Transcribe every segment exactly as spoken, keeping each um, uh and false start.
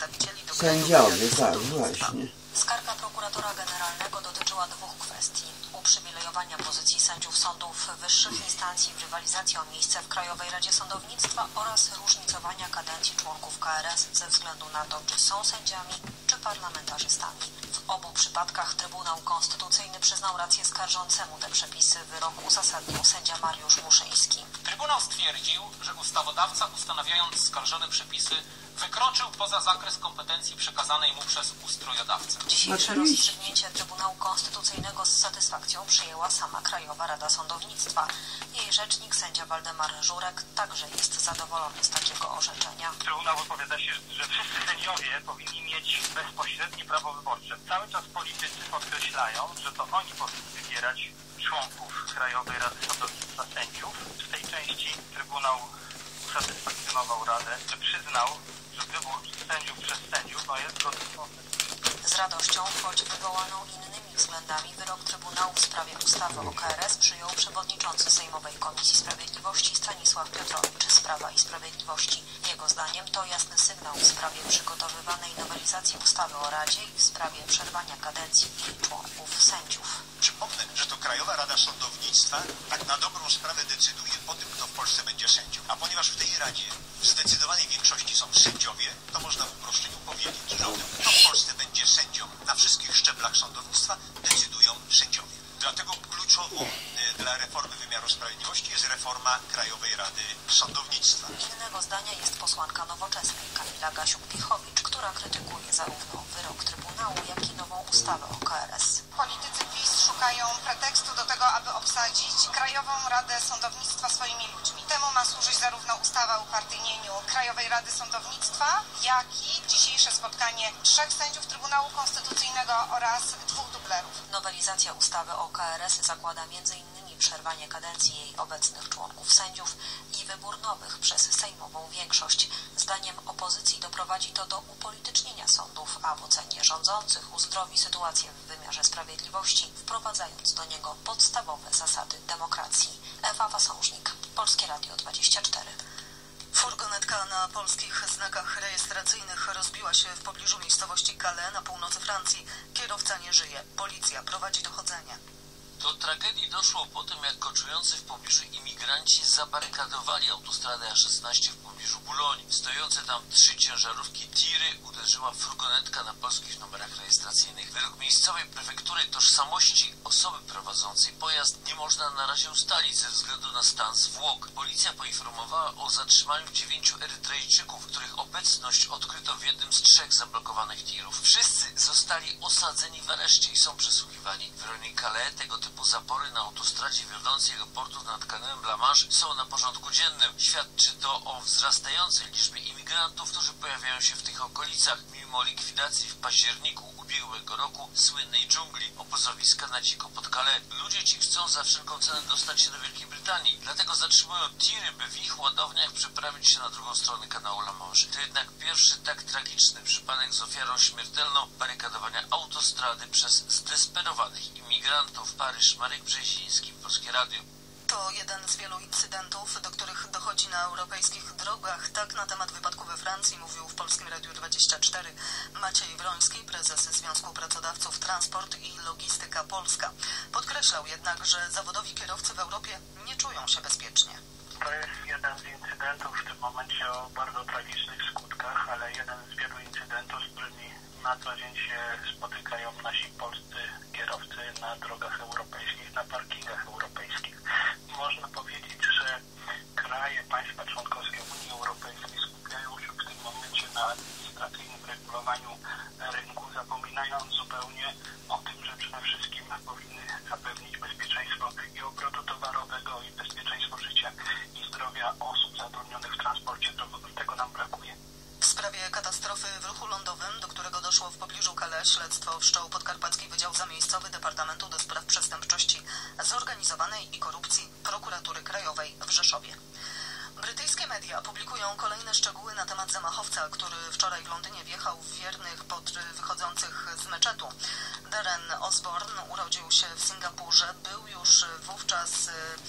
przedstawicieli do Sędziowie, tak, właśnie. Skarga prokuratora generalnego dotyczyła dwóch kwestii. Uprzywilejowania pozycji sędziów sądów wyższych instancji w rywalizacji o miejsce w Krajowej Radzie Sądownictwa oraz różnicowania kadencji członków K R S ze względu na to, czy są sędziami, czy parlamentarzystami. W obu przypadkach Trybunał Konstytucyjny przyznał rację skarżącemu te przepisy. Wyrok uzasadnił sędzia Mariusz Muszyński. Trybunał stwierdził, że ustawodawca, ustanawiając skarżone przepisy, wykroczył poza zakres kompetencji przekazanej mu przez ustrojodawcę. Dzisiejsze rozstrzygnięcie Trybunału Konstytucyjnego z satysfakcją przyjęła sama Krajowa Rada Sądownictwa. Jej rzecznik, sędzia Waldemar Żurek, także jest zadowolony z takiego orzeczenia. Trybunał wypowiada się, że wszyscy sędziowie powinni mieć bezpośrednie prawo wyborcze. Cały czas politycy podkreślają, że to oni powinni wybierać członków Krajowej Rady Sądownictwa, sędziów. W tej części Trybunał usatysfakcjonował Radę, że przyznał, że wybór sędziów przez sędziów no jest godny. Z radością, choć wywołaną innymi względami, wyrok Trybunału w sprawie ustawy o K R S przyjął przewodniczący Sejmowej Komisji Sprawiedliwości Stanisław Piotrowicz z Prawa i Sprawiedliwości. Jego zdaniem to jasny sygnał w sprawie przygotowywanej nowelizacji ustawy o Radzie i w sprawie przerwania kadencji jej członków sędziów. Przypomnę, że to Krajowa Rada Sądownictwa tak na dobrą sprawę decyduje o tym, kto w Polsce będzie sędzią. A ponieważ w tej Radzie w zdecydowanej większości są sędziowie, to można w uproszczeniu powiedzieć, że o tym, kto w Polsce będzie sędzią na wszystkich szczeblach sądownictwa, decydują sędziowie. Dlatego kluczową dla reformy wymiaru sprawiedliwości jest reforma Krajowej Rady Sądownictwa. Innego zdania jest posłanka Nowoczesnej Kamila Gasiuk-Piechowic, która krytykuje zarówno wyrok Trybunału, jak i nową ustawę o K R S. Politycy PiS szukają pretekstu do tego, aby obsadzić Krajową Radę Sądownictwa swoimi ludźmi. Temu ma służyć zarówno ustawa o upartyjnieniu Krajowej Rady Sądownictwa, jak i dzisiejsze spotkanie trzech sędziów Trybunału Konstytucyjnego oraz dwóch dublerów. Nowelizacja ustawy o K R S zakłada między innymi przerwanie kadencji jej obecnych członków sędziów i wybór nowych przez sejmową większość. Zdaniem opozycji doprowadzi to do upolitycznienia sądów, a w ocenie rządzących uzdrowi sytuację w wymiarze sprawiedliwości, wprowadzając do niego podstawowe zasady demokracji. Ewa Wasążnik, Polskie Radio dwadzieścia cztery. Furgonetka na polskich znakach rejestracyjnych rozbiła się w pobliżu miejscowości Calais na północy Francji. Kierowca nie żyje. Policja prowadzi dochodzenie. Do tragedii doszło po tym, jak koczujący w pobliżu imigranci zabarykadowali autostradę A szesnaście w pobliżu Boulogne. Stojące tam trzy ciężarówki tiry uderzyła furgonetka na polskich numerach rejestracyjnych. Według miejscowej prefektury tożsamości osoby prowadzącej pojazd nie można na razie ustalić ze względu na stan zwłok. Policja poinformowała o zatrzymaniu dziewięciu Erytrejczyków, których obecność odkryto w jednym z trzech zablokowanych tirów. Wszyscy zostali osadzeni w areszcie i są przesłuchiwani. W rejonie Calais tego typu zapory na autostradzie wiodącej do portu nad kanałem La Manche są na porządku dziennym. Świadczy to o wzrastającej liczbie imigrantów, którzy pojawiają się w tych okolicach, mimo likwidacji w październiku ubiegłego roku słynnej dżungli obozowiska na dziko pod Calais. Ludzie ci chcą za wszelką cenę dostać się do Wielkiej Brytanii, dlatego zatrzymują tiry, by w ich ładowniach przeprawić się na drugą stronę kanału La Manche. To jednak pierwszy tak tragiczny przypadek z ofiarą śmiertelną barykadowania autostrady przez zdesperowanych imigrantów. Paryż, Marek Brzeziński, Polskie Radio. To jeden z wielu incydentów, do których dochodzi na europejskich drogach. Tak na temat wypadku we Francji mówił w Polskim Radiu dwadzieścia cztery Maciej Wroński, prezes Związku Pracodawców Transport i Logistyka Polska. Podkreślał jednak, że zawodowi kierowcy w Europie nie czują się bezpiecznie. To jest jeden z incydentów w tym momencie o bardzo tragicznych skutkach, ale jeden z wielu incydentów, z którymi na co dzień się spotykają nasi polscy kierowcy na drogach europejskich, na parkingach europejskich. Można powiedzieć, że kraje, państwa członkowskie Unii Europejskiej skupiają się w tym momencie na administracyjnym regulowaniu rynku, zapominając zupełnie o tym, że przede wszystkim powinny zapewnić bezpieczeństwo i obrotu towarowego, i bezpieczeństwo życia i zdrowia osób zatrudnionych w transporcie. Tego nam brakuje. W sprawie katastrofy w ruchu lądowym, do którego doszło w pobliżu Calais, śledztwo wszczął Podkarpacki Wydział Zamiejscowy Departamentu do Spraw Przestępczości Zorganizowanej i Korupcji Prokuratury Krajowej w Rzeszowie. Brytyjskie media publikują kolejne szczegóły na temat zamachowca, który wczoraj w Londynie wjechał w wiernych pod wychodzących z meczetu. Darren Osborne urodził się w Singapurze, był już wówczas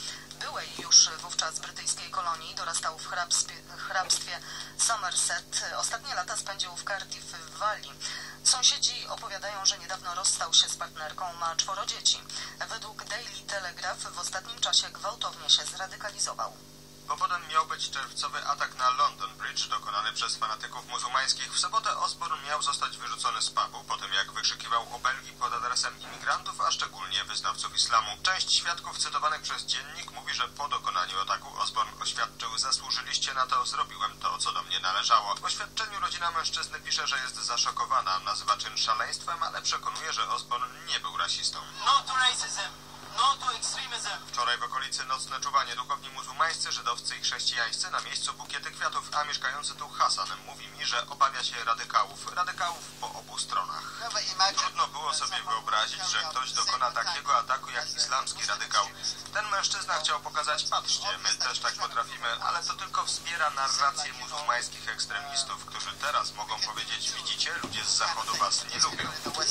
byłej już wówczas brytyjskiej kolonii, dorastał w hrabstwie, hrabstwie Somerset. Ostatnie lata spędził w Cardiff w Walii. Sąsiedzi opowiadają, że niedawno rozstał się z partnerką, ma czworo dzieci. Według Daily Telegraph w ostatnim czasie gwałtownie się zradykalizował. Powodem miał być czerwcowy atak na London Bridge dokonany przez fanatyków muzułmańskich. W sobotę Osborne miał zostać wyrzucony z pubu po tym, jak wykrzykiwał obelgi pod adresem imigrantów, a szczególnie wyznawców islamu. Część świadków cytowanych przez dziennik mówi, że po dokonaniu ataku Osborne oświadczył: zasłużyliście na to, zrobiłem to, co do mnie należało. W oświadczeniu rodzina mężczyzny pisze, że jest zaszokowana, nazywa czyn szaleństwem, ale przekonuje, że Osborne nie był rasistą. No to racism. No to extremism. Wczoraj w okolicy nocne czuwanie. Duchowni muzułmańscy, żydowscy i chrześcijańscy, na miejscu bukiety kwiatów, a mieszkający tu Hasan mówi mi, że obawia się radykałów. Radykałów po obu stronach. Trudno było sobie wyobrazić, że ktoś dokona takiego ataku jak islamski radykał. Ten mężczyzna chciał pokazać: patrzcie, my też tak potrafimy, ale to tylko wspiera narrację muzułmańskich ekstremistów, którzy teraz mogą powiedzieć: widzicie, ludzie z zachodu was nie lubią.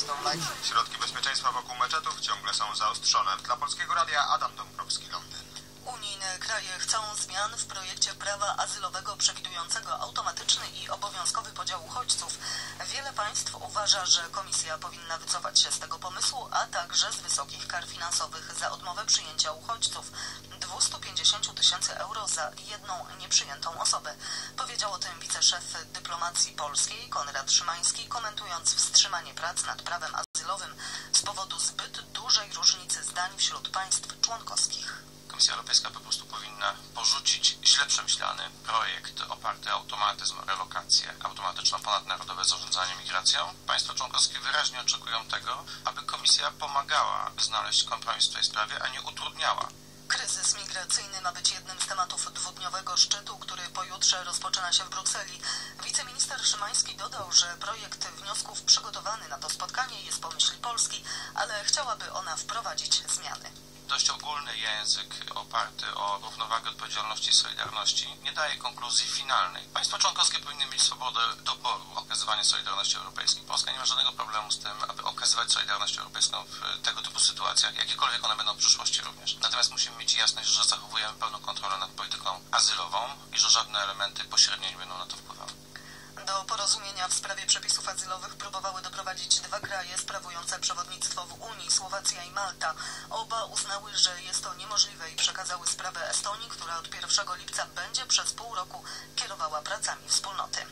Środki bezpieczeństwa wokół meczetów ciągle są zaostrzone. Dla Polskiego Radia Adam Dąbrowski, Londyn. Unijne kraje chcą zmian w projekcie prawa azylowego przewidującego automatyczny i obowiązkowy podział uchodźców. Wiele państw uważa, że Komisja powinna wycofać się z tego pomysłu, a także z wysokich kar finansowych za odmowę przyjęcia uchodźców. dwieście pięćdziesiąt tysięcy euro za jedną nieprzyjętą osobę. Powiedział o tym wiceszef dyplomacji polskiej Konrad Szymański, komentując wstrzymanie prac nad prawem azylowym z powodu zbyt dużej różnicy zdań wśród państw członkowskich. Komisja Europejska po prostu powinna porzucić źle przemyślany projekt oparty o automatyzm, relokację, automatyczne ponadnarodowe zarządzanie migracją. Państwa członkowskie wyraźnie oczekują tego, aby Komisja pomagała znaleźć kompromis w tej sprawie, a nie utrudniała. Kryzys migracyjny ma być jednym z tematów dwudniowego szczytu, który pojutrze rozpoczyna się w Brukseli. Wiceminister Szymański dodał, że projekt wniosków przygotowany na to spotkanie jest po myśli Polski, ale chciałaby ona wprowadzić zmiany. Dość ogólny język oparty o równowagę odpowiedzialności i solidarności nie daje konkluzji finalnej. Państwa członkowskie powinny mieć swobodę doboru okazywania solidarności europejskiej. Polska nie ma żadnego problemu z tym, aby okazywać solidarność europejską w tego typu sytuacjach, jakiekolwiek one będą w przyszłości również. Natomiast musimy mieć jasność, że zachowujemy pełną kontrolę nad polityką azylową i że żadne elementy pośrednio nie będą na to wpływały. Do porozumienia w sprawie przepisów azylowych próbowały doprowadzić dwa kraje sprawujące przewodnictwo w Unii, Słowacja i Malta. Oba uznały, że jest to niemożliwe i przekazały sprawę Estonii, która od pierwszego lipca będzie przez pół roku kierowała pracami wspólnoty.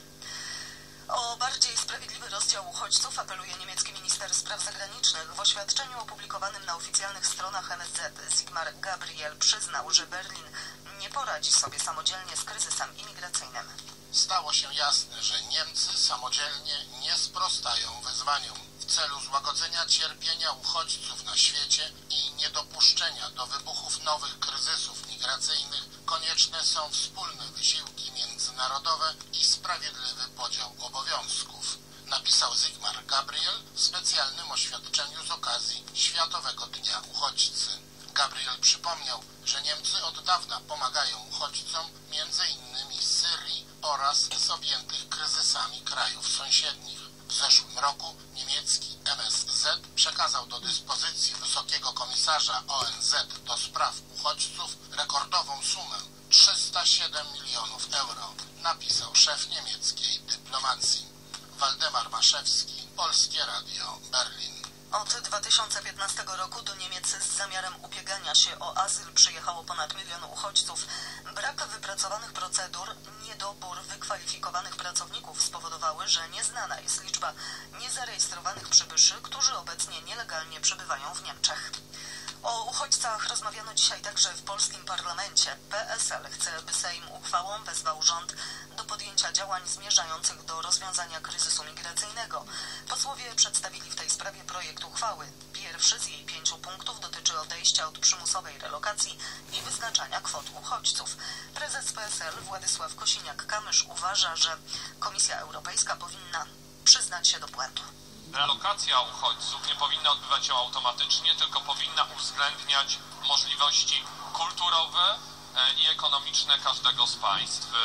O bardziej sprawiedliwy rozdział uchodźców apeluje niemiecki minister spraw zagranicznych. W oświadczeniu opublikowanym na oficjalnych stronach M S Z Sigmar Gabriel przyznał, że Berlin nie poradzi sobie samodzielnie z kryzysem imigracyjnym. Stało się jasne, że Niemcy samodzielnie nie sprostają wyzwaniom. W celu złagodzenia cierpienia uchodźców na świecie i niedopuszczenia do wybuchów nowych kryzysów migracyjnych konieczne są wspólne wysiłki międzynarodowe i sprawiedliwy podział obowiązków, napisał Sigmar Gabriel w specjalnym oświadczeniu z okazji Światowego Dnia Uchodźcy. Gabriel przypomniał, że Niemcy od dawna pomagają uchodźcom między innymi z Syrii oraz z objętych kryzysami krajów sąsiednich. W zeszłym roku niemiecki M S Z przekazał do dyspozycji Wysokiego Komisarza O N Z do spraw uchodźców rekordową sumę trzysta siedem milionów euro, napisał szef niemieckiej dyplomacji. Waldemar Maszewski, Polskie Radio, Berlin. Od dwa tysiące piętnastego roku do Niemiec z zamiarem ubiegania się o azyl przyjechało ponad milion uchodźców. Brak wypracowanych procedur, niedobór wykwalifikowanych pracowników spowodowały, że nieznana jest liczba niezarejestrowanych przybyszy, którzy obecnie nielegalnie przebywają w Niemczech. O uchodźcach rozmawiano dzisiaj także w polskim parlamencie. P S L chce, by Sejm uchwałą wezwał rząd do podjęcia działań zmierzających do rozwiązania kryzysu migracyjnego. Posłowie przedstawili w tej sprawie projekt uchwały. Pierwszy z jej pięciu punktów dotyczy odejścia od przymusowej relokacji i wyznaczania kwot uchodźców. Prezes P S L Władysław Kosiniak-Kamysz uważa, że Komisja Europejska powinna przyznać się do błędu. Relokacja uchodźców nie powinna odbywać się automatycznie, tylko powinna uwzględniać możliwości kulturowe i ekonomiczne każdego z państw.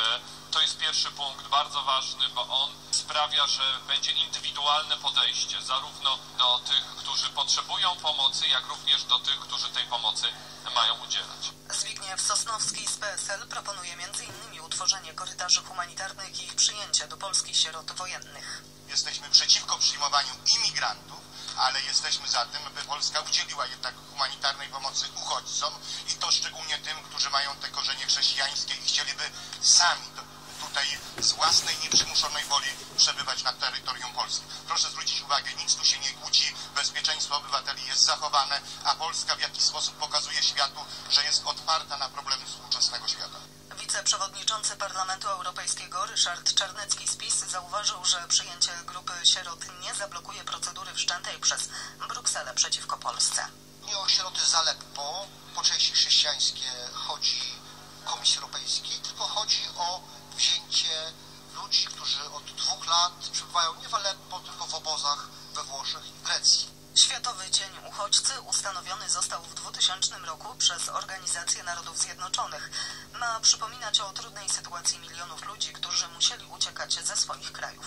To jest pierwszy punkt, bardzo ważny, bo on sprawia, że będzie indywidualne podejście zarówno do tych, którzy potrzebują pomocy, jak również do tych, którzy tej pomocy mają udzielać. Zbigniew Sosnowski z P S L proponuje między innymi utworzenie korytarzy humanitarnych i ich przyjęcie do Polski sierot wojennych. Jesteśmy przeciwko przyjmowaniu imigrantów, ale jesteśmy za tym, by Polska udzieliła jednak humanitarnej pomocy uchodźcom i to szczególnie tym, którzy mają te korzenie chrześcijańskie i chcieliby sami tutaj z własnej, nieprzymuszonej woli przebywać na terytorium Polski. Proszę zwrócić uwagę, nic tu się nie kłóci, bezpieczeństwo obywateli jest zachowane, a Polska w jakiś sposób pokazuje światu, że jest otwarta na problemy współczesnego świata. Wiceprzewodniczący Parlamentu Europejskiego Ryszard Czarnecki z PiS zauważył, że przyjęcie grupy sierot nie zablokuje procedury wszczętej przez Brukselę przeciwko Polsce. Nie o sieroty z Aleppo, po części chrześcijańskie, chodzi Komisji Europejskiej, tylko chodzi o wzięcie ludzi, którzy od dwóch lat przebywają nie w Aleppo, tylko w obozach we Włoszech i w Grecji. Światowy Dzień Uchodźcy ustanowiony został w dwutysięcznym roku przez Organizację Narodów Zjednoczonych. Ma przypominać o trudnej sytuacji milionów ludzi, którzy musieli uciekać ze swoich krajów.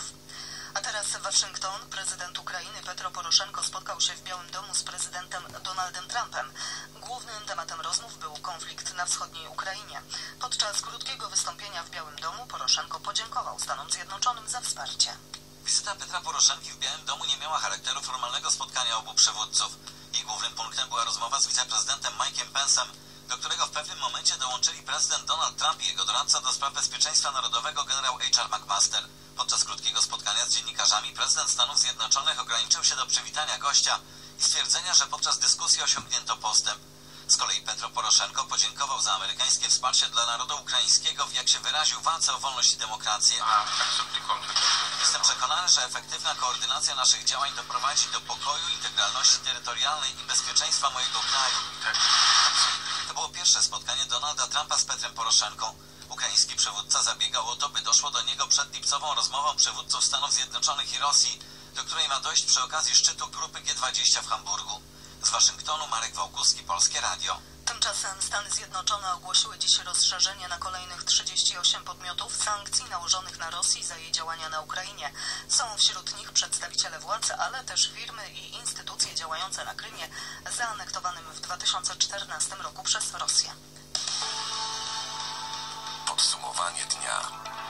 A teraz Waszyngton. Prezydent Ukrainy Petro Poroszenko spotkał się w Białym Domu z prezydentem Donaldem Trumpem. Głównym tematem rozmów był konflikt na wschodniej Ukrainie. Podczas krótkiego wystąpienia w Białym Domu Poroszenko podziękował Stanom Zjednoczonym za wsparcie. Wizyta Petra Poroszenki w Białym Domu nie miała charakteru formalnego spotkania obu przywódców. Ich głównym punktem była rozmowa z wiceprezydentem Mike'em Pence'em, do którego w pewnym momencie dołączyli prezydent Donald Trump i jego doradca do spraw bezpieczeństwa narodowego generał H R McMaster. Podczas krótkiego spotkania z dziennikarzami prezydent Stanów Zjednoczonych ograniczył się do przywitania gościa i stwierdzenia, że podczas dyskusji osiągnięto postęp. Z kolei Petro Poroszenko podziękował za amerykańskie wsparcie dla narodu ukraińskiego w, jak się wyraził, walce o wolność i demokrację. Jestem przekonany, że efektywna koordynacja naszych działań doprowadzi do pokoju, integralności terytorialnej i bezpieczeństwa mojego kraju. To było pierwsze spotkanie Donalda Trumpa z Petrem Poroszenką. Ukraiński przywódca zabiegał o to, by doszło do niego przed lipcową rozmową przywódców Stanów Zjednoczonych i Rosji, do której ma dojść przy okazji szczytu grupy G dwadzieścia w Hamburgu. Z Waszyngtonu Marek Wałkuski, Polskie Radio. Tymczasem Stany Zjednoczone ogłosiły dziś rozszerzenie na kolejnych trzydzieści osiem podmiotów sankcji nałożonych na Rosję za jej działania na Ukrainie. Są wśród nich przedstawiciele władz, ale też firmy i instytucje działające na Krymie, zaanektowanym w dwa tysiące czternastym roku przez Rosję. Podsumowanie dnia.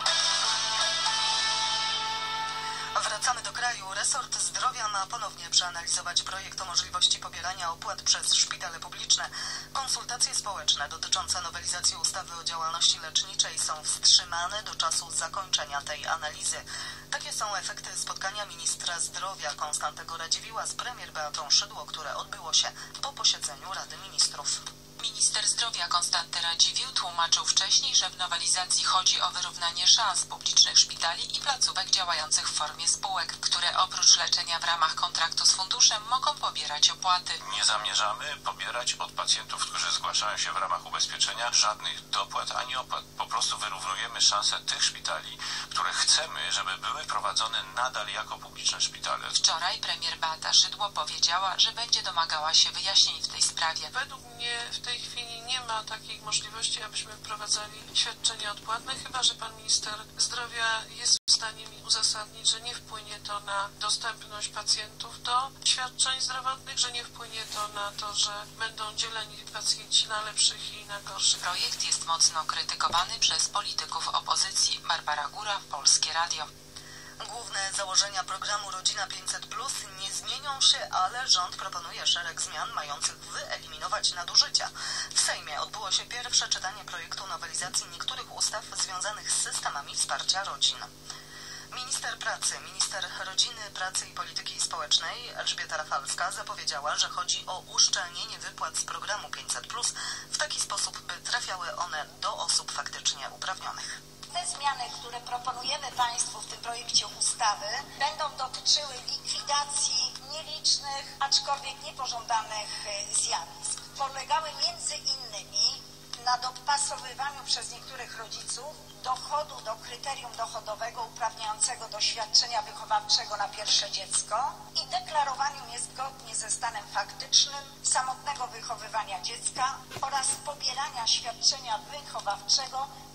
Wracamy do kraju. Resort Zdrowia ma ponownie przeanalizować projekt o możliwości pobierania opłat przez szpitale publiczne. Konsultacje społeczne dotyczące nowelizacji ustawy o działalności leczniczej są wstrzymane do czasu zakończenia tej analizy. Takie są efekty spotkania ministra zdrowia Konstantego Radziwiłła z premier Beatą Szydło, które odbyło się po posiedzeniu Rady Ministrów. Minister zdrowia Konstanty Radziwiłł tłumaczył wcześniej, że w nowelizacji chodzi o wyrównanie szans publicznych szpitali i placówek działających w formie spółek, które oprócz leczenia w ramach kontraktu z funduszem mogą pobierać opłaty. Nie zamierzamy pobierać od pacjentów, którzy zgłaszają się w ramach ubezpieczenia, żadnych dopłat ani opłat. Po prostu wyrównujemy szanse tych szpitali, które chcemy, żeby były prowadzone nadal jako publiczne szpitale. Wczoraj premier Beata Szydło powiedziała, że będzie domagała się wyjaśnień w tej sprawie. Według mnie w tej chwili nie ma takiej możliwości, abyśmy wprowadzali świadczenia odpłatne, chyba że pan minister zdrowia jest w stanie mi uzasadnić, że nie wpłynie to na dostępność pacjentów do świadczeń zdrowotnych, że nie wpłynie to na to, że będą dzieleni pacjenci na lepszych i na gorszych. Projekt jest mocno krytykowany przez polityków opozycji. Barbara Góra, Polskie Radio. Główne założenia programu Rodzina pięćset plus nie zmienią się, ale rząd proponuje szereg zmian mających wyeliminować nadużycia. W Sejmie odbyło się pierwsze czytanie projektu nowelizacji niektórych ustaw związanych z systemami wsparcia rodzin. Minister pracy, minister rodziny, pracy i polityki społecznej Elżbieta Rafalska zapowiedziała, że chodzi o uszczelnienie wypłat z programu pięćset plus w taki sposób, by trafiały one do osób faktycznie uprawnionych. Te zmiany, które proponujemy Państwu w tym projekcie ustawy, będą dotyczyły likwidacji nielicznych, aczkolwiek niepożądanych zjawisk. Polegały między innymi na dopasowywaniu przez niektórych rodziców dochodu do kryterium dochodowego uprawniającego do świadczenia wychowawczego na pierwsze dziecko i deklarowaniu niezgodnie ze stanem faktycznym samotnego wychowywania dziecka oraz pobierania świadczenia wychowawczego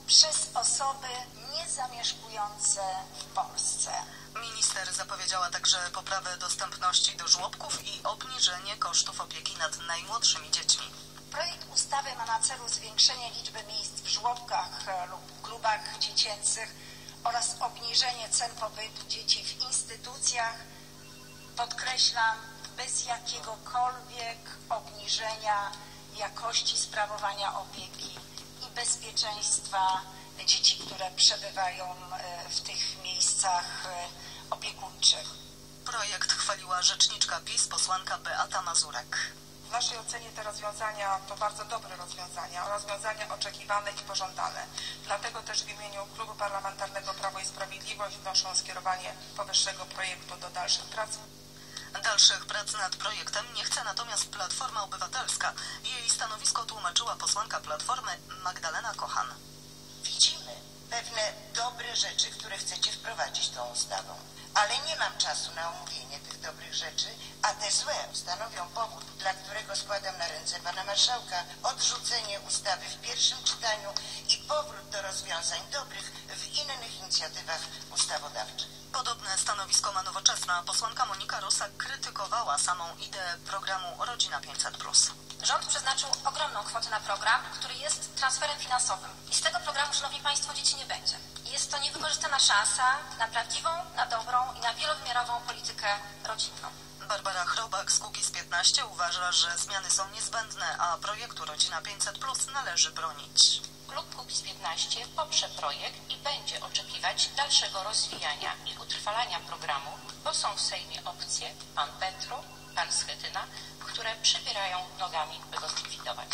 przez osoby niezamieszkujące w Polsce. Minister zapowiedziała także poprawę dostępności do żłobków i obniżenie kosztów opieki nad najmłodszymi dziećmi. Projekt ustawy ma na celu zwiększenie liczby miejsc w żłobkach lub klubach dziecięcych oraz obniżenie cen pobytu dzieci w instytucjach. Podkreślam, bez jakiegokolwiek obniżenia jakości sprawowania opieki i bezpieczeństwa dzieci, które przebywają w tych miejscach opiekuńczych. Projekt chwaliła rzeczniczka PiS, posłanka Beata Mazurek. W naszej ocenie te rozwiązania to bardzo dobre rozwiązania, rozwiązania oczekiwane i pożądane. Dlatego też w imieniu Klubu Parlamentarnego Prawo i Sprawiedliwość wnoszę o skierowanie powyższego projektu do dalszych prac. Dalszych prac nad projektem nie chce natomiast Platforma Obywatelska. Jej stanowisko tłumaczyła posłanka Platformy Magdalena Kochan. Widzimy pewne dobre rzeczy, które chcecie wprowadzić tą ustawą, ale nie mam czasu na omówienie tych dobrych rzeczy, a te złe stanowią powód, dla którego składam na ręce pana marszałka odrzucenie ustawy w pierwszym czytaniu i powrót do rozwiązań dobrych w innych inicjatywach ustawodawczych. Podobne stanowisko ma Nowoczesna. Posłanka Monika Rosak krytykowała samą ideę programu Rodzina pięćset plus. Rząd przeznaczył ogromną kwotę na program, który jest transferem finansowym. I z tego programu, szanowni państwo, dzieci nie będzie. Jest to niewykorzystana szansa na prawdziwą, na dobrą i na wielowymiarową politykę rodzinną. Barbara Chrobak z Kukiz piętnaście uważa, że zmiany są niezbędne, a projektu Rodzina pięćset plus należy bronić. Klub Kukiz piętnaście poprze projekt i będzie oczekiwać dalszego rozwijania i utrwalania programu, bo są w Sejmie opcje, pan Petru, pan Schetyna, które przybierają nogami, by go zlikwidować.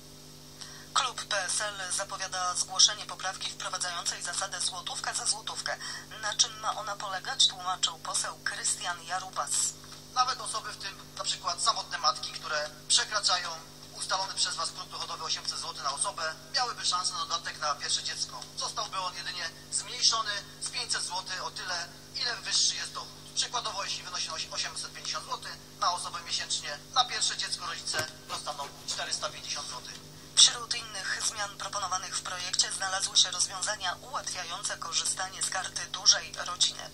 Klub P S L zapowiada zgłoszenie poprawki wprowadzającej zasadę złotówka za złotówkę. Na czym ma ona polegać, tłumaczył poseł Krystian Jarubas. Nawet osoby, w tym na przykład samotne matki, które przekraczają ustalony przez Was próg dochodowy osiemset złotych na osobę, miałyby szansę na dodatek na pierwsze dziecko. Zostałby on jedynie zmniejszony z pięćset złotych o tyle, ile wyższy jest dochód. Przykładowo, jeśli wynosi osiemset pięćdziesiąt złotych na osobę miesięcznie, na pierwsze dziecko rodzice dostaną czterysta pięćdziesiąt złotych. Wśród innych zmian proponowanych w projekcie znalazły się rozwiązania ułatwiające korzystanie z karty dużej rodziny.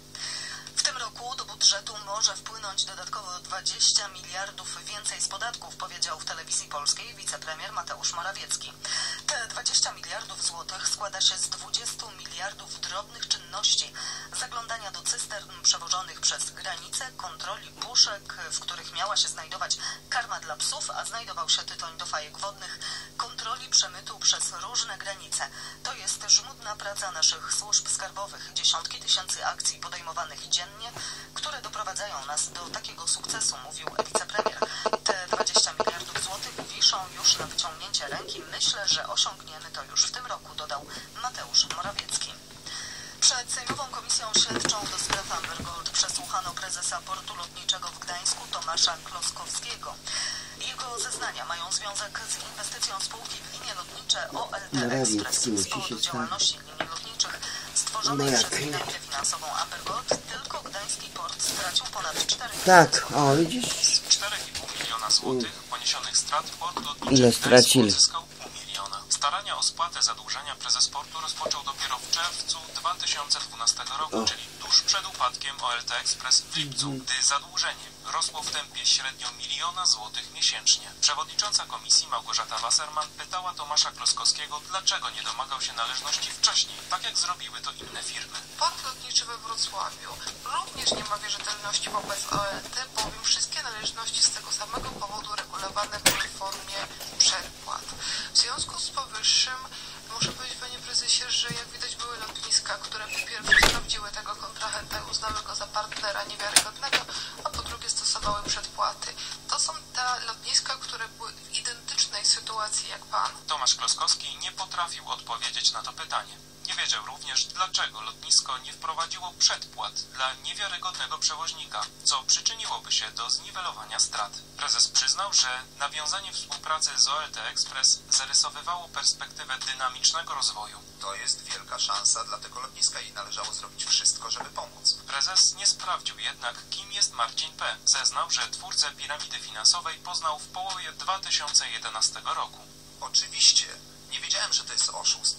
W tym roku do budżetu może wpłynąć dodatkowo dwadzieścia miliardów więcej z podatków, powiedział w Telewizji Polskiej wicepremier Mateusz Morawiecki. Te dwadzieścia miliardów złotych składa się z dwudziestu miliardów drobnych czynności, zaglądania do cystern przewożonych przez granicę, kontroli puszek, w których miała się znajdować karma dla psów, a znajdował się tytoń do fajek wodnych, kontroli przemytu przez różne granice. To jest żmudna praca naszych służb skarbowych, dziesiątki tysięcy akcji podejmowanych dziennie, które doprowadzają nas do takiego sukcesu, mówił wicepremier. Te dwadzieścia miliardów złotych wiszą już na wyciągnięcie ręki. Myślę, że osiągniemy to już w tym roku, dodał Mateusz Morawiecki. Przed Sejmową Komisją Śledczą do spraw Amber Gold przesłuchano prezesa portu lotniczego w Gdańsku Tomasza Kloskowskiego. Jego zeznania mają związek z inwestycją spółki w linie lotnicze O L T Express. Z powodu działalności linii lotniczych stworzonej przez piramidę finansową Amber Gold tylko gdański port stracił ponad cztery Tak, o widzisz? Z czterech i pół miliona złotych poniesionych strat port lotniczy Ile stracili? uzyskał pół miliona. Starania o spłatę zadłużenia prezes portu rozpoczął dopiero w czerwcu dwa tysiące dwunastego roku, o. czyli tuż przed upadkiem O L T Express w lipcu, gdy zadłużenie rosło w tempie średnio miliona złotych miesięcznie. Przewodnicząca komisji Małgorzata Wasserman pytała Tomasza Kloskowskiego, dlaczego nie domagał się należności wcześniej, tak jak zrobiły to inne firmy. Port lotniczy we Wrocławiu również nie ma wierzytelności wobec O L T, bowiem wszystkie należności z tego samego powodu regulowane były w formie przepłat. W związku z powyższym muszę powiedzieć, panie prezesie, że jak widać były lotniska, które po pierwsze sprawdziły tego kontrahenta i uznały go za partnera niewiarygodnego, a po drugie stosowały przedpłaty. To są te lotniska, które były w identycznej sytuacji jak pan. Tomasz Kloskowski nie potrafił odpowiedzieć na to pytanie. Nie wiedział również, dlaczego lotnisko nie wprowadziło przedpłat dla niewiarygodnego przewoźnika, co przyczyniłoby się do zniwelowania strat. Prezes przyznał, że nawiązanie współpracy z O L T Express zarysowywało perspektywę dynamicznego rozwoju. To jest wielka szansa dla tego lotniska i należało zrobić wszystko, żeby pomóc. Prezes nie sprawdził jednak, kim jest Marcin P. Zeznał, że twórcę piramidy finansowej poznał w połowie dwa tysiące jedenastego roku. Oczywiście. Nie wiedziałem, że to jest oszust. I nie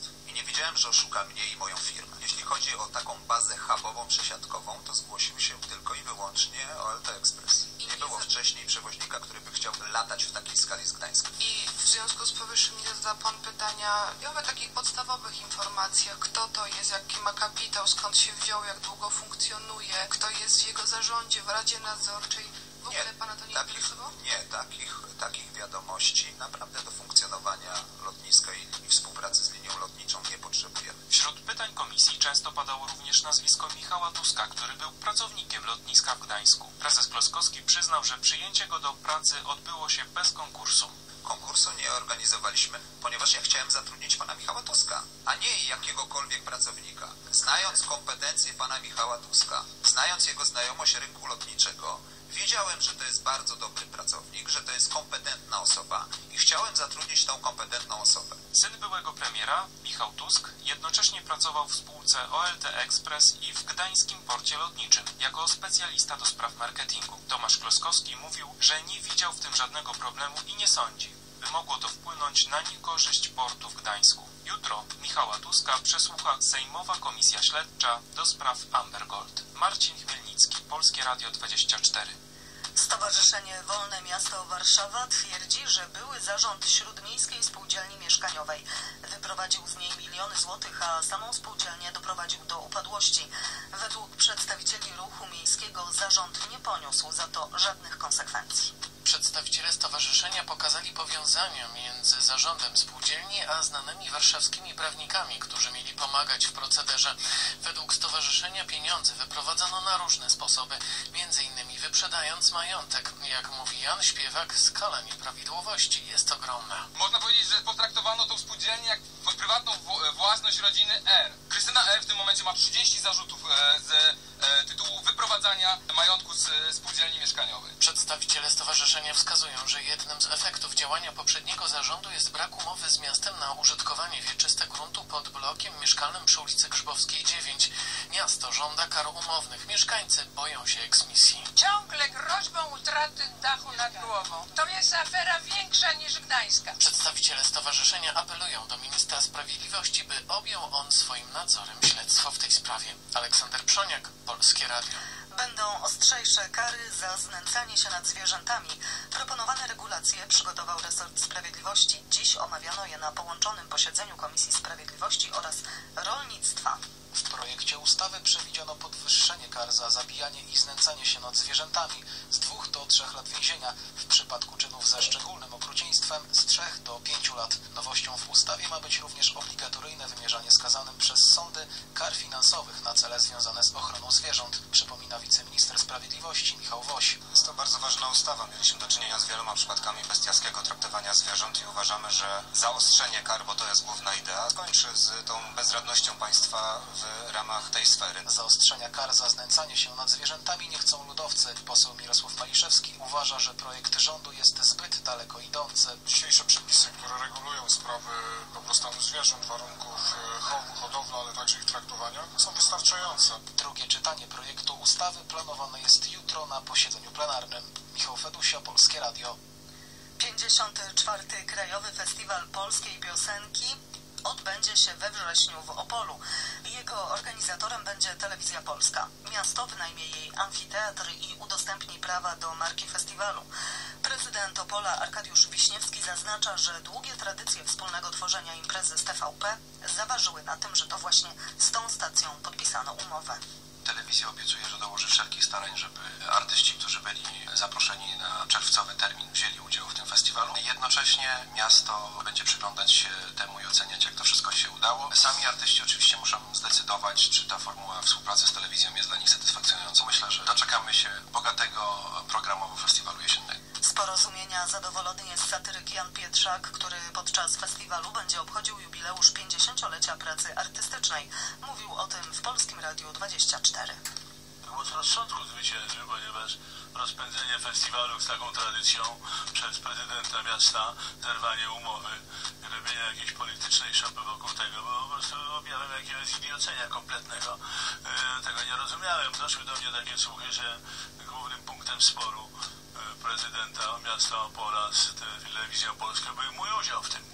Wiedziałem, że oszuka mnie i moją firmę. Jeśli chodzi o taką bazę hubową, przesiadkową, to zgłosił się tylko i wyłącznie O L T Express. Nie było wcześniej przewoźnika, który by chciał latać w takiej skali z Gdańska. I w związku z powyższym nie zada pan pytania o takich podstawowych informacjach, kto to jest, jaki ma kapitał, skąd się wziął, jak długo funkcjonuje, kto jest w jego zarządzie, w Radzie Nadzorczej. W ogóle pana to nie takich, interesowało? Nie, takich, takich wiadomości naprawdę do funkcjonowania lotniska i, i współpracy z linią lotniczą nie potrzebujemy. Wśród pytań komisji często padało również nazwisko Michała Tuska, który był pracownikiem lotniska w Gdańsku. Prezes Kloskowski przyznał, że przyjęcie go do pracy odbyło się bez konkursu. Konkursu nie organizowaliśmy, ponieważ ja chciałem zatrudnić pana Michała Tuska, a nie jakiegokolwiek pracownika. Znając kompetencje pana Michała Tuska, znając jego znajomość rynku lotniczego, wiedziałem, że to jest bardzo dobry pracownik, że to jest kompetentna osoba i chciałem zatrudnić tą kompetentną osobę. Syn byłego premiera, Michał Tusk, jednocześnie pracował w spółce O L T Express i w Gdańskim Porcie Lotniczym jako specjalista do spraw marketingu. Tomasz Kloskowski mówił, że nie widział w tym żadnego problemu i nie sądzi, by mogło to wpłynąć na niekorzyść portu w Gdańsku. Jutro Michała Tuska przesłucha Sejmowa Komisja Śledcza do spraw Amber Gold. Marcin Chmielnicki, Polskie Radio dwadzieścia cztery. Stowarzyszenie Wolne Miasto Warszawa twierdzi, że były zarząd Śródmiejskiej Spółdzielni Mieszkaniowej wyprowadził z niej miliony złotych, a samą spółdzielnię doprowadził do upadłości. Według przedstawicieli ruchu miejskiego zarząd nie poniósł za to żadnych konsekwencji. Przedstawiciele stowarzyszenia pokazali powiązania między zarządem spółdzielni a znanymi warszawskimi prawnikami, którzy mieli pomagać w procederze. Według stowarzyszenia pieniądze wyprowadzono na różne sposoby, między innymi wyprzedając majątek. Jak mówi Jan Śpiewak, skala nieprawidłowości jest ogromna. Można powiedzieć, że potraktowano tą spółdzielnię jak prywatną własność rodziny R. Krystyna R w tym momencie ma trzydzieści zarzutów z tytułu wyprowadzania majątku z spółdzielni mieszkaniowej. Przedstawiciele stowarzyszenia wskazują, że jednym z efektów działania poprzedniego zarządu jest brak umowy z miastem na użytkowanie wieczyste gruntu pod blokiem mieszkalnym przy ulicy Grzybowskiej dziewięć. Miasto żąda kar umownych. Mieszkańcy boją się eksmisji. Ciągle groźbą utraty dachu nad głową. To jest afera większa niż gdańska. Przedstawiciele stowarzyszenia apelują do ministra sprawiedliwości, by objął on swoim nadzorem śledztwo w tej sprawie. Aleksander Przoniak, Polskie Radio. Będą ostrzejsze kary za znęcanie się nad zwierzętami. Proponowane regulacje przygotował resort sprawiedliwości. Dziś omawiano je na połączonym posiedzeniu Komisji Sprawiedliwości oraz Rolnictwa. W projekcie ustawy przewidziano podwyższenie kar za zabijanie i znęcanie się nad zwierzętami z dwóch do trzech lat więzienia. W przypadku czynów ze szczególnym okrucieństwem z trzech do pięciu lat. Nowością w ustawie ma być również obligatoryjne wymierzanie skazanym przez sądy kar finansowych na cele związane z ochroną zwierząt, przypomina wiceminister sprawiedliwości Michał Woś. Jest to bardzo ważna ustawa. Mieliśmy do czynienia z wieloma przypadkami bestialskiego traktowania zwierząt i uważamy, że zaostrzenie kar, bo to jest główna idea, kończy z tą bezradnością państwa w ramach tej sfery. Zaostrzenia kar za znęcanie się nad zwierzętami nie chcą ludowcy. Poseł Mirosław Maliszewski uważa, że projekt rządu jest zbyt daleko idący. Dzisiejsze przepisy, które regulują sprawy dobrostanu zwierząt, warunków chowu, hodowli, ale także ich traktowania, są wystarczające. Drugie czytanie projektu ustawy planowane jest jutro na posiedzeniu plenarnym. Michał Fedusia, Polskie Radio. pięćdziesiąty czwarty Krajowy Festiwal Polskiej Piosenki odbędzie się we wrześniu w Opolu. Jego organizatorem będzie Telewizja Polska. Miasto wynajmie jej amfiteatr i udostępni prawa do marki festiwalu. Prezydent Opola Arkadiusz Wiśniewski zaznacza, że długie tradycje wspólnego tworzenia imprezy z T V P zaważyły na tym, że to właśnie z tą stacją podpisano umowę. Telewizja obiecuje, że dołoży wszelkich starań, żeby artyści, którzy byli zaproszeni na czerwcowy termin, wzięli udział w tym festiwalu. Jednocześnie miasto będzie przyglądać się temu i oceniać, jak to wszystko się udało. Sami artyści oczywiście muszą zdecydować, czy ta formuła współpracy z telewizją jest dla nich satysfakcjonująca. Myślę, że doczekamy się bogatego programowo festiwalu jesiennego. Z porozumienia zadowolony jest satyryk Jan Pietrzak, który podczas festiwalu będzie obchodził jubileusz pięćdziesięciolecia pracy artystycznej. Mówił o tym w Polskim Radiu dwadzieścia cztery. Głos rozsądku zwyciężył, ponieważ rozpędzenie festiwalu z taką tradycją przez prezydenta miasta, zerwanie umowy, robienie jakiejś politycznej szopy wokół tego, bo po prostu objawem jakiegoś idiocenia kompletnego. E, tego nie rozumiałem. Doszły do mnie takie słuchy, że głównym punktem sporu e, prezydenta miasta Opola z Telewizją Polską był mój udział w tym.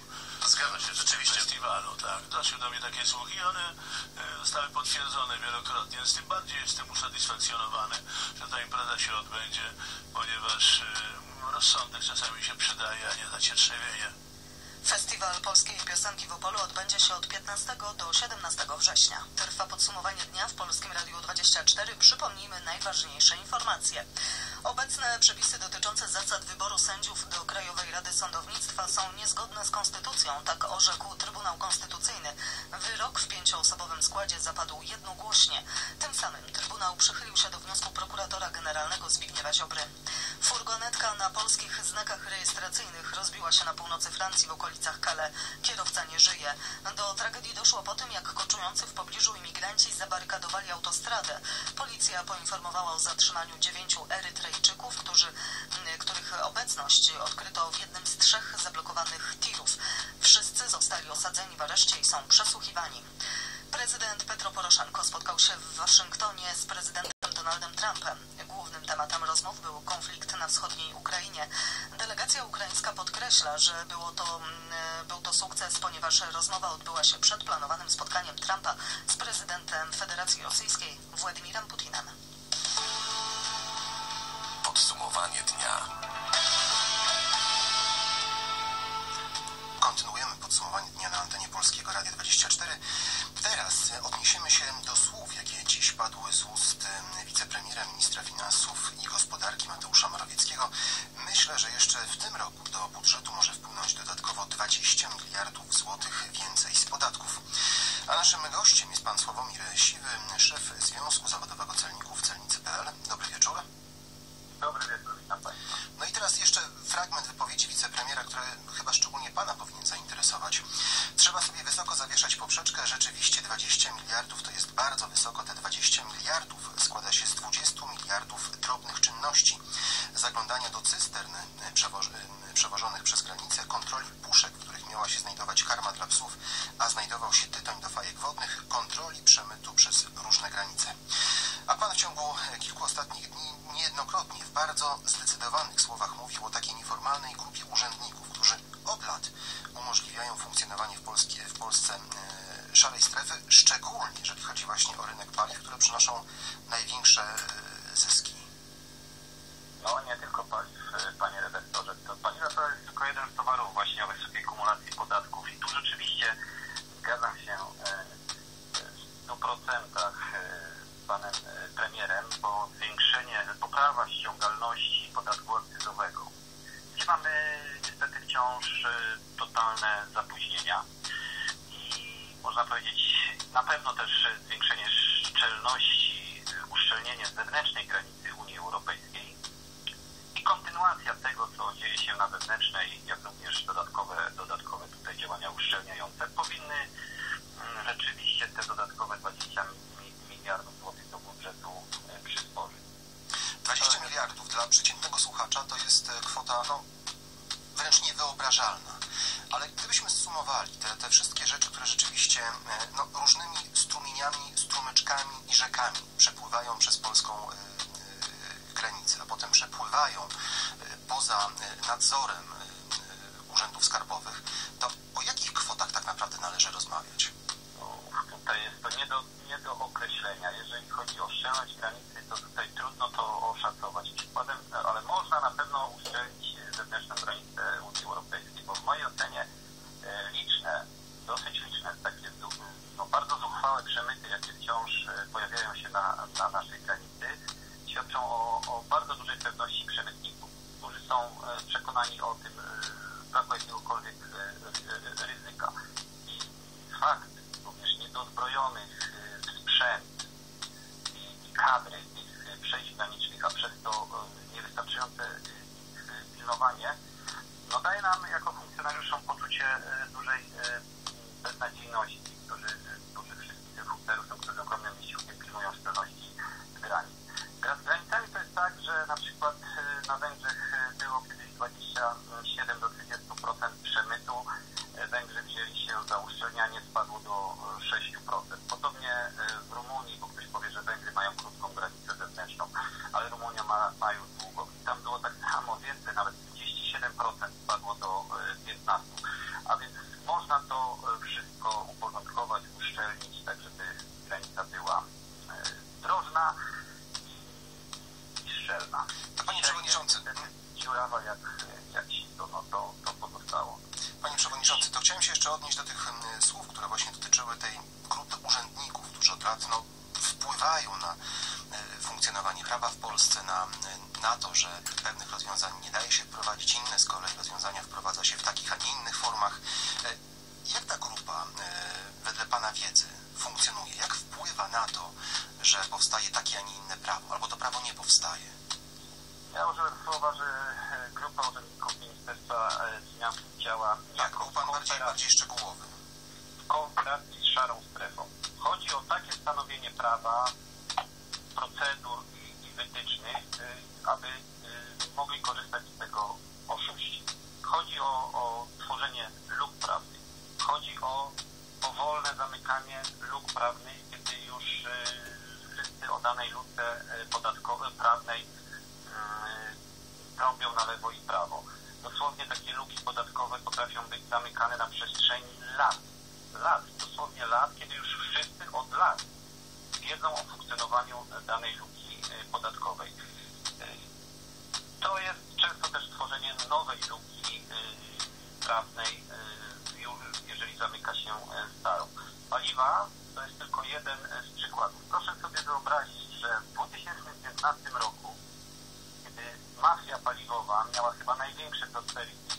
Zgadza się, rzeczywiście. Festiwalu, tak. Doszły do mnie takie słuchy i one e, zostały potwierdzone wielokrotnie, więc tym bardziej jestem usatysfakcjonowany, że ta impreza się odbędzie, ponieważ e, rozsądek czasami się przydaje, a nie zacietrzewienie. Festiwal Polskiej Piosenki w Opolu odbędzie się od piętnastego do siedemnastego września. Trwa podsumowanie dnia w Polskim Radiu dwadzieścia cztery. Przypomnijmy najważniejsze informacje. Obecne przepisy dotyczące zasad wyboru sędziów do Krajowej Rady Sądownictwa są niezgodne z konstytucją, tak orzekł Trybunał Konstytucyjny. Wyrok w pięcioosobowym składzie zapadł jednogłośnie. Tym samym Trybunał przychylił się do wniosku prokuratora generalnego Zbigniewa Ziobry. Furgonetka na polskich znakach rejestracyjnych rozbiła się na północy Francji w okolicach Calais. Kierowca nie żyje. Do tragedii doszło po tym, jak koczujący w pobliżu imigranci zabarykadowali autostradę. Policja poinformowała o zatrzymaniu dziewięciu Erytrejczyków, którzy, których obecność odkryto w jednym z trzech zablokowanych tirów. Wszyscy zostali osadzeni w areszcie i są przesłuchiwani. Prezydent Petro Poroszenko spotkał się w Waszyngtonie z prezydentem Donaldem Trumpem. Głównym tematem rozmów był konflikt na wschodniej Ukrainie. Delegacja ukraińska podkreśla, że było to, był to sukces, ponieważ rozmowa odbyła się przed planowanym spotkaniem Trumpa z prezydentem Federacji Rosyjskiej Władimirem Putinem. Podsumowanie dnia. Kontynuujemy podsumowanie dnia na antenie Polskiego Radia dwadzieścia cztery. Teraz odniesiemy się do słów, jakie dziś padły z ust wicepremiera, ministra finansów i gospodarki Mateusza Morawieckiego. Myślę, że jeszcze w tym roku do budżetu może wpłynąć dodatkowo dwadzieścia miliardów złotych więcej z podatków. A naszym gościem jest pan Sławomir Siwy, szef Związku Zawodowego Celników Celnicy kropka p l. Dobry wieczór. Dobry wieczór, witam państwa. No i teraz jeszcze fragment wypowiedzi wicepremiera, który chyba szczególnie pana powinien zainteresować. Trzeba sobie wysoko zawieszać poprzeczkę. Rzeczywiście dwadzieścia miliardów to jest bardzo wysoko. Te dwadzieścia miliardów składa się z dwudziestu miliardów drobnych czynności. Zaglądania do cystern przewoż przewożonych przez granicę, kontroli puszek, w których miała się znajdować karma dla psów, a znajdował się tytoń do fajek wodnych, kontroli przemytu przez różne granice. A pan w ciągu kilku ostatnich dni niejednokrotnie w bardzo zdecydowanych słowach mówił o takiej nieformalnej grupie urzędników, którzy od lat umożliwiają funkcjonowanie w, Polskie, w Polsce e, szarej strefy, szczególnie jeżeli chodzi właśnie o rynek paliw, które przynoszą największe e, zyski. No nie tylko paliw, panie redaktorze. To paliwa to jest tylko jeden z towarów właśnie o wysokiej kumulacji podatków i tu rzeczywiście zgadzam się w stu procentach z panem premierem, bo zwiększenie, poprawa ściągalności podatku akcyzowego, gdzie mamy niestety wciąż totalne zapóźnienia i można powiedzieć na pewno też zwiększenie szczelności, uszczelnienie zewnętrznej granicy Unii Europejskiej i kontynuacja tego, co dzieje się na wewnętrznej, jak również dodatkowe, dodatkowe tutaj działania uszczelniające powinny rzeczywiście te dodatkowe dwadzieścia miliardów złotych do budżetu przysporzyć. dwadzieścia miliardów dla przeciętnego słuchacza to jest kwota no, wręcz niewyobrażalna. Ale gdybyśmy zsumowali te, te wszystkie rzeczy, które rzeczywiście no, różnymi strumieniami, strumyczkami i rzekami przepływają przez polską y, y, granicę, a potem przepływają y, poza y, nadzorem y, urzędów skarbowych, to o jakich kwotach tak naprawdę należy rozmawiać? Tutaj jest to nie do, nie do określenia. Jeżeli chodzi o szczelność granicy, to tutaj trudno to oszacować przykładem, ale można na pewno uszczelnić zewnętrzną granicę Unii Europejskiej, bo w mojej ocenie liczne, dosyć liczne takie no, bardzo zuchwałe przemyty, jakie wciąż pojawiają się na, na naszej granicy, świadczą o, o bardzo dużej pewności przemytników, którzy są przekonani o tym braku jakiegokolwiek ryzyka. I fakt również niedozbrojonych sprzęt i kadry tych przejść granicznych, a przez to niewystarczające pilnowanie, no daje nam jako funkcjonariuszom poczucie dużej beznadziejności, którzy, którzy wszystkich tych funkcjonariuszów, którzy ogromnym wysiłkiem pilnują szczelności granic. Z granicami to jest tak, że na przykład na Węgrzech było kiedyś dwadzieścia siedem do trzydziestu procent przemytu. Węgrzy wzięli się za uszczelnianie, spadło do sześciu procent. Podobnie w Rumunii, bo ktoś powie, że Węgry mają krótką granicę zewnętrzną, ale Rumunia ma, ma już długą. I tam było tak samo, więcej, nawet trzydzieści siedem procent spadło do piętnastu procent. A więc można prawa, jak, jak się to, no, to, to pozostało. Panie Przewodniczący, to chciałem się jeszcze odnieść do tych um, słów, które właśnie dotyczyły tej grupy urzędników, którzy od lat no, wpływają na e, funkcjonowanie prawa w Polsce, na, na to, że pewnych rozwiązań nie daje się wprowadzić, inne z kolei rozwiązania wprowadza się w takich, a nie innych formach. E, jak ta grupa, e, wedle Pana wiedzy, funkcjonuje? Jak wpływa na to, że powstaje takie, a nie inne prawo, albo to prawo nie powstaje? Ja użyłem słowa, że grupa urzędników Ministerstwa Finansów działa jako tak, pan bardziej, bardziej szczegółowy. w kooperacji z szarą strefą. Chodzi o takie stanowienie prawa, procedur i, i wytycznych, aby mogli korzystać z tego oszuści. Chodzi o, o tworzenie luk prawnych. Chodzi o powolne zamykanie luk prawnych, kiedy już wszyscy o danej luce podatkowej, prawnej trąbią na lewo i prawo. Dosłownie takie luki podatkowe potrafią być zamykane na przestrzeni lat. Lat, dosłownie lat, kiedy już wszyscy od lat wiedzą o funkcjonowaniu danej luki podatkowej. To jest często też tworzenie nowej luki prawnej, jeżeli zamyka się starą. Paliwa to jest tylko jeden z przykładów. Proszę sobie wyobrazić, że w dwa tysiące piętnastym roku, kiedy mafia paliwowa miała chyba największe prosperity,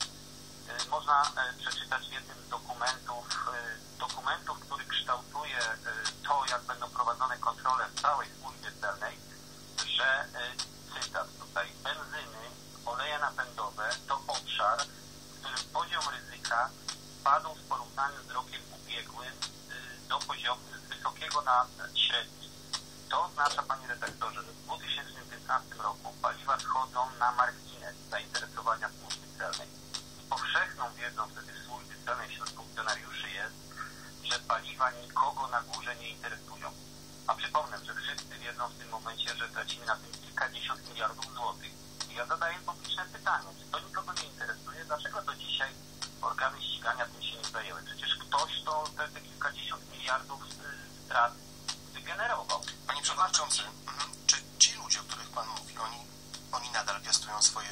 można przeczytać w jednym z dokumentów, dokumentów, który kształtuje to, jak będą prowadzone kontrole w całej służbie celnej, że, cytat tutaj, benzyny, oleje napędowe to obszar, w którym poziom ryzyka spadł w porównaniu z rokiem ubiegłym do poziomu wysokiego na średni. To oznacza, panie redaktorze, że w dwa tysiące piętnastym roku paliwa schodzą na margines zainteresowania służby celnej. Powszechną wiedzą wtedy w służbie celnej wśród funkcjonariuszy jest, że paliwa nikogo na górze nie interesują. A przypomnę, że wszyscy wiedzą w tym momencie, że tracimy na tym kilkadziesiąt miliardów złotych. I ja zadaję publiczne pytanie, czy to nikogo nie interesuje? Dlaczego do dzisiaj organy ścigania tym się nie zajęły? Przecież ktoś to te, te kilkadziesiąt miliardów strat wygenerował. Panie Przewodniczący, czy ci ludzie, o których Pan mówi, oni, oni nadal piastują swoje,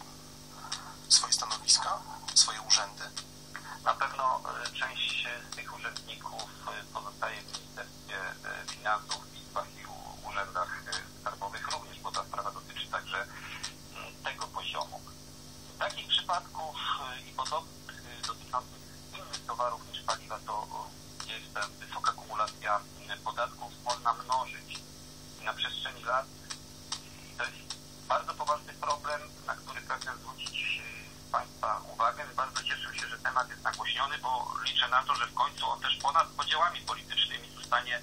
swoje stanowiska, swoje urzędy? Na pewno część z tych urzędników pozostaje w Ministerstwie Finansów, w izbach i urzędach skarbowych również, bo ta sprawa dotyczy także tego poziomu. Takich przypadków i podobnych dotyczących innych towarów niż paliwa, to gdzie jest ta wysoka kumulacja podatków, można mnożyć na przestrzeni lat. I to jest bardzo poważny problem, na który pragnę zwrócić Państwa uwagę. Bardzo cieszę się, że temat jest nagłośniony, bo liczę na to, że w końcu on też ponad podziałami politycznymi zostanie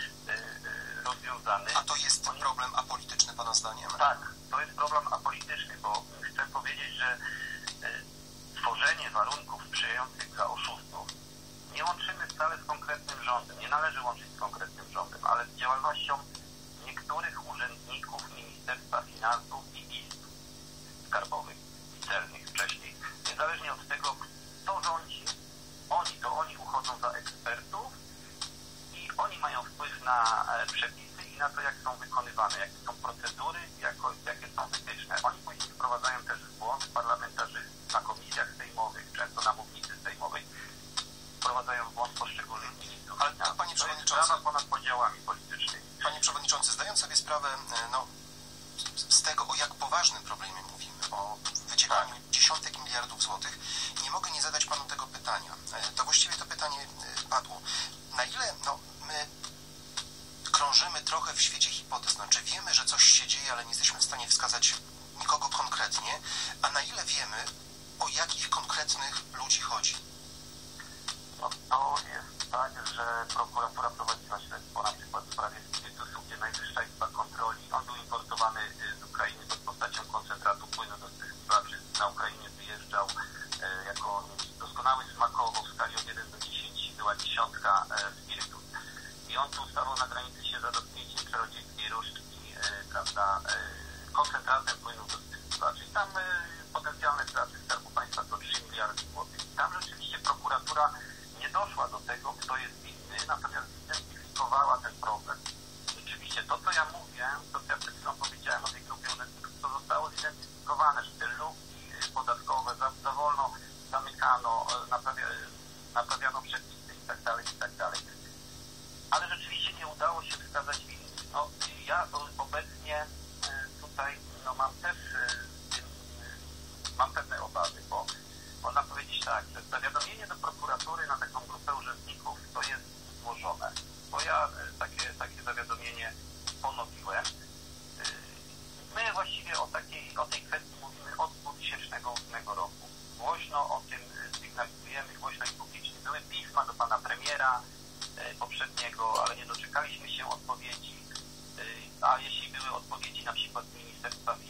rozwiązany. A to jest problem apolityczny, Pana zdaniem? Tak, to jest problem apolityczny, bo chcę powiedzieć, że tworzenie warunków sprzyjających dla oszustów nie łączymy wcale z konkretnym rządem, nie należy łączyć z konkretnym rządem, ale z działalnością niektórych urzędników Ministerstwa Finansów i izb skarbowych i celnych wcześniej. Niezależnie od tego, kto rządzi, oni to oni uchodzą za ekspertów i oni mają wpływ na przepisy i na to, jak są wykonywane, jakie są procedury, jako, jakie są wytyczne. Oni później wprowadzają też w błąd parlamentarzystów na komisjach sejmowych, często na mównicy sejmowej, wprowadzają w błąd poszczególnych ministrów. Ale to, Panie Przewodniczący, to jest sprawa ponad podziałami politycznymi. Panie Przewodniczący, zdając sobie sprawę no, z tego, o jak poważnym problemie mówimy, o wyciekaniu dziesiątek miliardów złotych, nie mogę nie zadać Panu tego pytania. To właściwie to pytanie padło. Na ile no, my krążymy trochę w świecie hipotez, znaczy wiemy, że coś się dzieje, ale nie jesteśmy w stanie wskazać nikogo konkretnie, a na ile wiemy, o jakich konkretnych ludzi chodzi? No, to jest tak, że prokuratura prowadziła śledztwo na przykład w sprawie spirytusu, gdzie Najwyższa Izba Kontroli, on był importowany z Ukrainy pod postacią koncentratu płynu do spryskiwaczy, na Ukrainie wyjeżdżał e, jako doskonały smakowo w skali od jeden do dziesięciu, była dziesiątka e, spirytus. I on tu stawał na granicy się za dotknięciem czarodziejskiej różdżki, e, prawda, e, koncentratem płynu do spryskiwaczy. I tam e, potencjalne straty Skarbu Państwa to trzy miliardy złotych. I tam rzeczywiście prokuratura nie doszła do tego, kto jest winny, natomiast zidentyfikowała ten problem. Rzeczywiście to, co ja mówię, to co ja przed chwilą powiedziałem o tej grupie urzędników, to zostało zidentyfikowane, że te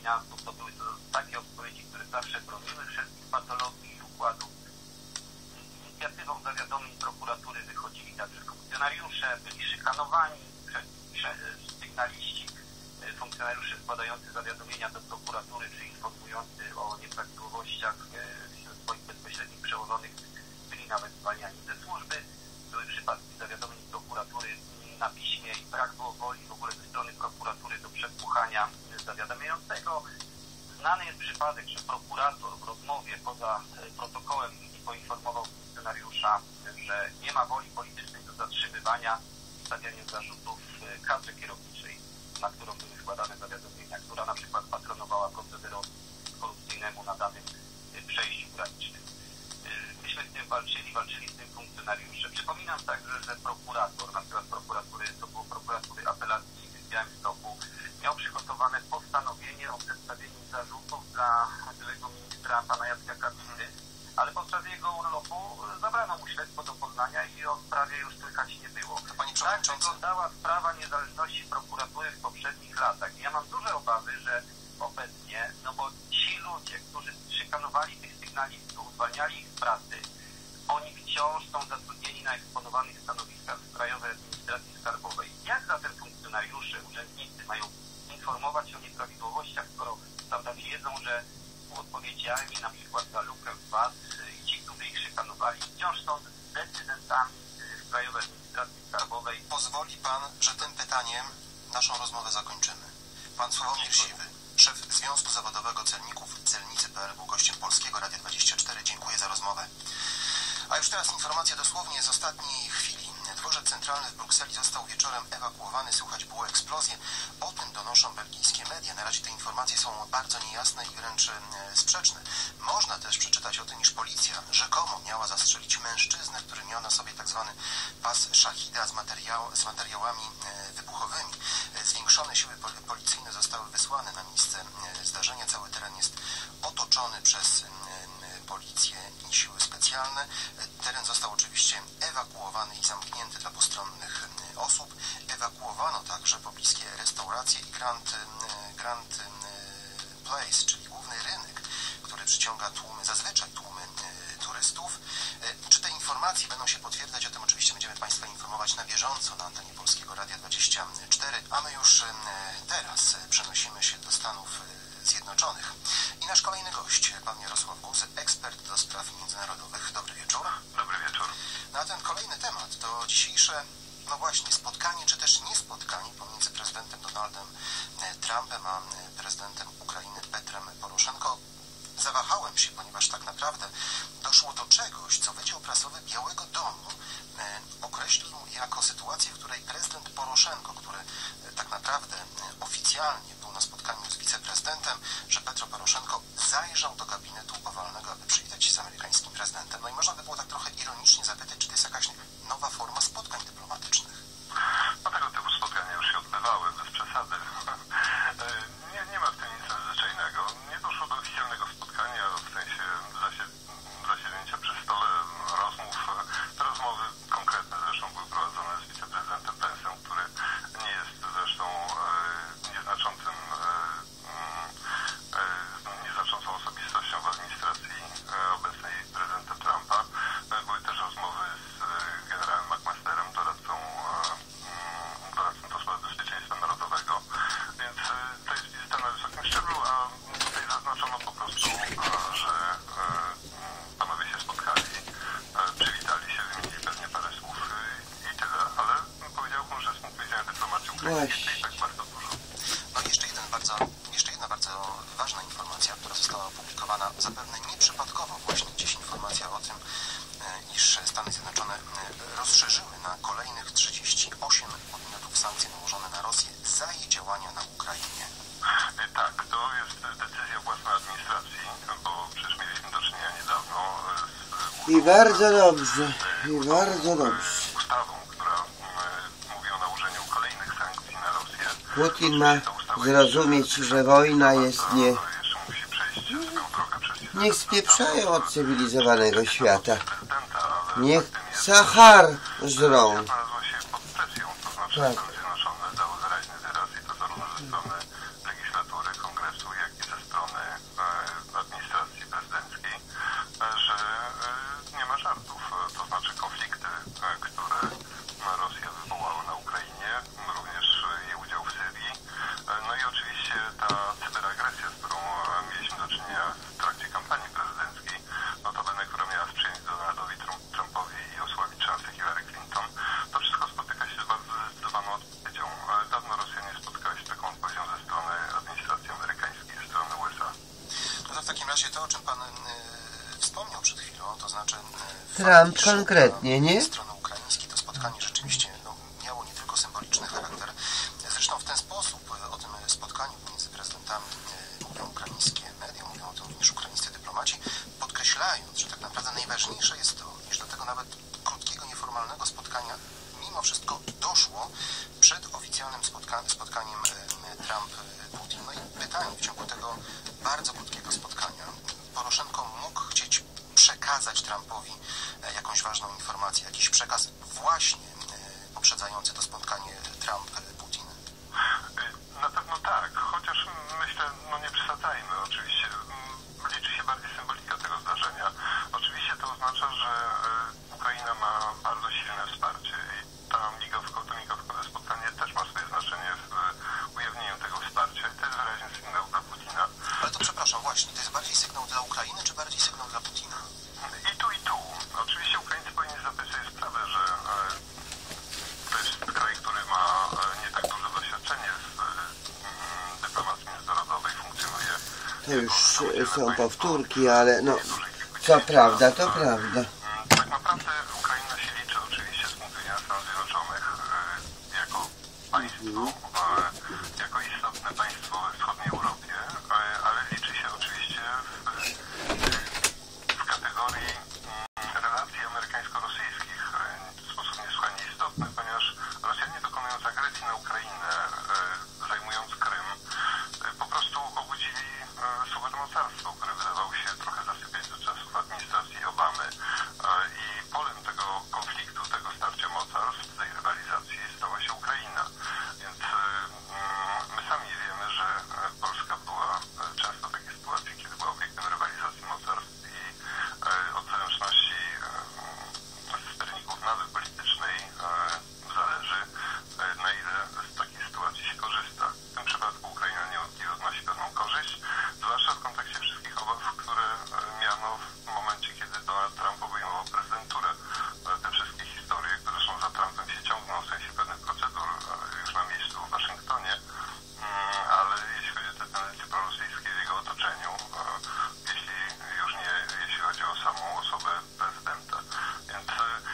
miastów, to były to takie odpowiedzi, które zawsze broniły wszystkich patologii i układów. Z inicjatywą zawiadomień prokuratury wychodzili także funkcjonariusze, byli szykanowani przez, przez sygnaliści, funkcjonariusze składający zawiadomienia do prokuratury, czy informujący o nieprawidłowościach wśród swoich bezpośrednich przełożonych, byli nawet zwalniani ze służby. Były przypadki zawiadomień prokuratury na piśmie i brak było woli w ogóle ze strony prokuratury do przesłuchania zawiadamiającego. Znany jest przypadek, że prokurator w rozmowie poza protokołem poinformował funkcjonariusza, że nie ma woli politycznej do zatrzymywania i stawiania zarzutów kadrze kierowniczej, na którą były składane zawiadomienia, która na przykład patronowała procederowi korupcyjnemu na danym przejściu granicznym. Myśmy z tym walczyli, walczyli z tym funkcjonariusze. Przypominam także, że prokurator, na przykład prokuratury, to było prokuratury apelacji w Białymstoku, miał przygotowane postanowienie o przedstawieniu zarzutów dla byłego ministra pana Jacka Kaczyny, ale podczas jego urlopu zabrano mu śledztwo do Poznania i o sprawie już słychać nie było. Tak wyglądała sprawa niezależności prokuratury w poprzednich latach. I ja mam duże obawy, że obecnie, no bo ci ludzie, którzy szykanowali tych sygnalistów, zwalniali ich z pracy, oni wciąż są zatrudnieni na eksponowanych stanowiskach w Krajowej Administracji Skarbowej. Jak zatem funkcjonariusze, urzędnicy mają informować o nieprawidłowościach, skoro prawda wiedzą, że odpowiedzialni na przykład za lukę w V A T i ci, którzy ich szykanowali, wciąż są decydentami w Krajowej Administracji Skarbowej. Pozwoli pan, że tym pytaniem naszą rozmowę zakończymy. Pan Sławomir Siwy, szef Związku Zawodowego Celników Celnicy kropka p l, był gościem Polskiego Radia dwadzieścia cztery. Dziękuję za rozmowę. A już teraz informacja dosłownie z ostatniej chwili. Dworzec centralny w Brukseli został wieczorem ewakuowany. Słychać było eksplozję. O tym donoszą belgijskie media. Na razie te informacje są bardzo niejasne i wręcz sprzeczne. Można też przeczytać o tym, iż policja rzekomo miała zastrzelić mężczyznę, który miał na sobie tak zwany pas szachida z, materiał, z materiałami wybuchowymi. Zwiększone siły policyjne zostały wysłane na miejsce zdarzenia. Cały teren jest otoczony przez policję i siły specjalne. Teren został oczywiście ewakuowany i zamknięty dla postronnych osób. Ewakuowano także pobliskie restauracje i Grand, Grand Place, czyli główny rynek, który przyciąga tłumy, zazwyczaj tłumy turystów. Czy te informacje będą się potwierdzać? O tym oczywiście będziemy Państwa informować na bieżąco na antenie Polskiego Radia dwadzieścia cztery, a my już teraz przenosimy się do Stanów Zjednoczonych. I nasz kolejny gość, pan Jarosław Guz, ekspert do spraw międzynarodowych. Dobry wieczór. Dobry wieczór. Na ten kolejny temat to dzisiejsze, no właśnie, spotkanie, czy też nie spotkanie pomiędzy prezydentem Donaldem Trumpem a prezydentem Ukrainy Petrem Poroszenko. Zawahałem się, ponieważ tak naprawdę doszło do czegoś, co Wydział Prasowy Białego Domu określił jako sytuację, w której prezydent Poroszenko, który tak naprawdę oficjalnie był na spotkaniu z wiceprezydentem, że Petro Poroszenko zajrzał do gabinetu owalnego, aby przywitać się z amerykańskim prezydentem. No i można by było tak trochę ironicznie zapytać, czy to jest jakaś nowa forma spotkań dyplomatycznych. No tego typu spotkania już się odbywały, bez przesady. Nie, nie ma w tym nic nadzwyczajnego. Nie doszło do oficjalnego spotkania, w sensie zasiednięcia przy stole rozmów. Te rozmowy konkretne zresztą były prowadzone z wiceprezydentem Pence'em, który nie jest zresztą nieznaczącym, nieznaczącą osobistością w administracji obecnej prezydenta Trumpa. Były też rozmowy z generałem McMasterem, doradcą, doradcą do spraw bezpieczeństwa narodowego, więc to jest wizyta na wysokim szczeblu, a tutaj zaznaczono po prostu, że panowie się spotkali, przywitali się, wymienili pewnie parę słów i tyle, ale powiedziałbym, że z punktu widzenia dyplomacji ukraińskiej i tak bardzo dużo. No i jeszcze, jeden bardzo, jeszcze jedna bardzo ważna informacja, która została opublikowana zapewne nieprzypadkowo, właśnie dziś informacja o tym, iż Stany Zjednoczone rozszerzyły na kolejnych trzydzieści osiem podmiotów sankcje nałożone na Rosję za jej działania na Ukrainie. Tak, to jest decyzja własnej administracji, bo przecież mieliśmy do czynienia niedawno z I bardzo dobrze, i bardzo dobrze. ustawą, która mówi o nałożeniu kolejnych sankcji na Rosję. Putin ma zrozumieć, że wojna jest nie... Niech spieprzają od cywilizowanego świata. Niech Sahar żrą. Stany Zjednoczone dały wyraźny wyraz i to zarówno ze strony legislatury, kongresu, jak i w takim razie to, o czym pan y, wspomniał przed chwilą, to znaczy y, Trump konkretnie, nie? strony ukraińskiej to spotkanie rzeczywiście no, miało nie tylko symboliczny charakter. Zresztą w ten sposób o tym spotkaniu między prezydentami y, mówią ukraińskie media, mówią o tym również ukraińscy dyplomaci, podkreślając, że tak naprawdę najważniejsze jest to, iż do tego nawet krótkiego, nieformalnego spotkania mimo wszystko doszło przed oficjalnym spotka spotkaniem y, Trump-Putin. No i pytanie, w ciągu tego bardzo krótkiego spotkania Poroszenko mógł chcieć przekazać Trumpowi jakąś ważną informację, jakiś przekaz właśnie poprzedzający to spotkanie Trump-Putin? Na pewno tak, chociaż myślę, no nie przesadzajmy oczywiście. Liczy się bardziej symbolika tego zdarzenia. Oczywiście to oznacza, że Ukraina ma bardzo silne wsparcie i ta migawka, to migawkowe spotkanie też ma swoje znaczenie w ujawnieniu tego wsparcia i to jest wyraźny sygnał dla Putina. Ale to przepraszam, właśnie, to jest bardziej sygnał dla Ukrainy, czy bardziej sygnał dla Putina? I tu, i tu. Oczywiście Ukraińcy powinni zdać sobie sprawę, że to jest kraj, który ma nie tak duże doświadczenie w dyplomacji międzynarodowej, funkcjonuje. To już są powtórki, ale no, co prawda, to prawda. Tak naprawdę Ukraina się liczy oczywiście z punktu widzenia Stanów Zjednoczonych jako państwo, jako istotne państwo we wschodniej Europie, ale liczy się oczywiście w, w kategorii relacji amerykańsko-rosyjskich w sposób niesłychanie istotny, ponieważ Rosjanie, dokonując agresji na Ukrainę, zajmując Krym, po prostu obudzili supermocarstwo, które wydawało się trochę zasypiać do czasów administracji Obamy. I polem tego konfliktu, tego starcia mocarstw, tej rywalizacji stała się Ukraina. Więc my sami wiemy, że Polska była często w takiej sytuacji, kiedy była obiektem rywalizacji mocarstw i od zręczności sterników nazwy politycznej zależy, na ile z takiej sytuacji się korzysta. W tym przypadku Ukraina niewątpliwie odnosi pewną korzyść, zwłaszcza w kontekście wszystkich obaw, które miano w momencie, kiedy Donald Trump obejmował prezydenturę. Te wszystkie historie, które zresztą za Trumpem się ciągną w sensie pewnych procedur już na miejscu w Waszyngtonie, ale jeśli chodzi o te tendencje prorosyjskie w jego otoczeniu, jeśli już nie, jeśli chodzi o samą osobę prezydenta. Więc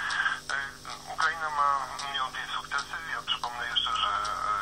Ukraina ma niewątpliwie sukcesy. Ja przypomnę jeszcze, że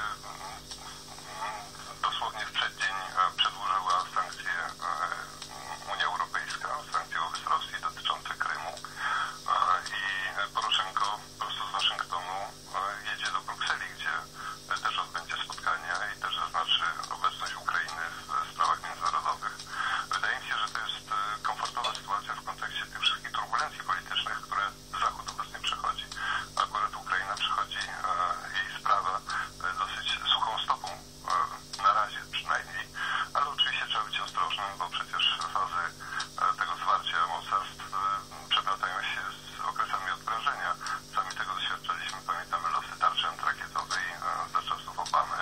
dosłownie w przeddzień przedłużyła sankcje Unia Europejska, sankcje wobec Rosji dotyczące Krymu i Poroszenko prosto z Waszyngtonu jedzie do Brukseli, gdzie też odbędzie spotkania i też zaznaczy obecność Ukrainy w sprawach międzynarodowych. Wydaje mi się, że to jest komfortowa sytuacja w kontekście tych wszystkich turbulencji politycznych, które Zachód obecnie przechodzi. Akurat Ukraina przechodzi jej sprawa dosyć suchą stopą, na razie przynajmniej, ale oczywiście trzeba być ostrożnym, bo przecież fazy tego zwarcia mocarstw przeplatają się z okresami odprężenia. Sami tego doświadczaliśmy, pamiętamy losy tarczy antyrakietowej za czasów Obamy.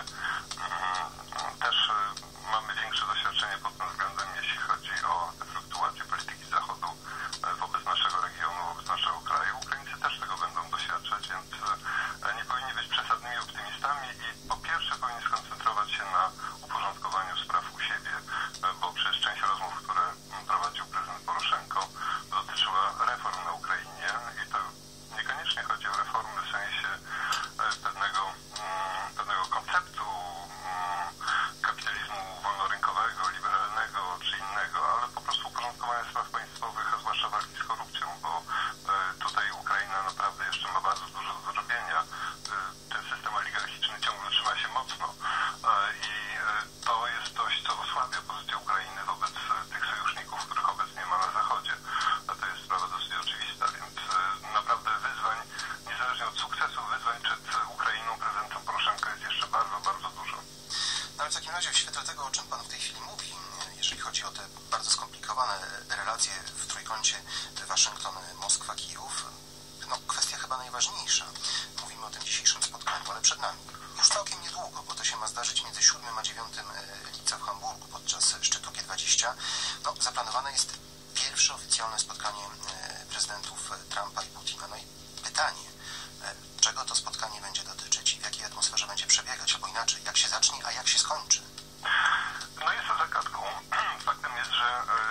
Też mamy większe doświadczenie pod tym względem, jeśli chodzi o te fluktuacje polityki Zachodu wobec naszego regionu, wobec naszego kraju. Ukraińcy też tego będą doświadczać, więc nie powinni być przesadnymi optymistami i po pierwsze powinni skoncentrować się na uporządkowaniu spraw u siebie, bo przecież część rozmów, które prowadził prezydent Poroszenko, dotyczyła reform na Ukrainie i to niekoniecznie chodzi o reformy w sensie pewnego, pewnego konceptu kapitalizmu wolnorynkowego, liberalnego czy innego, ale po prostu uporządkowania spraw państwowych, a zwłaszcza walki z korupcją, bo tutaj Ukraina naprawdę jeszcze ma bardzo dużo do zrobienia. Ten system oligarchiczny ciągle trzyma się mocno i to jest coś, co osłabia pozycję Ukrainy wobec tych sojuszników, których obecnie ma na Zachodzie. A to jest sprawa dosyć oczywista, więc naprawdę wyzwań, niezależnie od sukcesu, wyzwań przed Ukrainą, prezydentem Poroszenko jest jeszcze bardzo, bardzo dużo. No ale w takim razie w świetle tego, o czym Pan w tej chwili mówi, jeżeli chodzi o te bardzo skomplikowane relacje w trójkącie Waszyngton-Moskwa-Kijów, no kwestia chyba najważniejsza. Mówimy o tym dzisiejszym spotkaniu, ale przed nami już całkiem niedługo, bo to się ma zdarzyć między siódmym a dziewiątym lipca w Hamburgu podczas szczytu G dwadzieścia. No, zaplanowane jest pierwsze oficjalne spotkanie prezydentów Trumpa i Putina. No i pytanie, czego to spotkanie będzie dotyczyć i w jakiej atmosferze będzie przebiegać, albo inaczej, jak się zacznie, a jak się skończy? No jest to zagadką. Faktem jest, że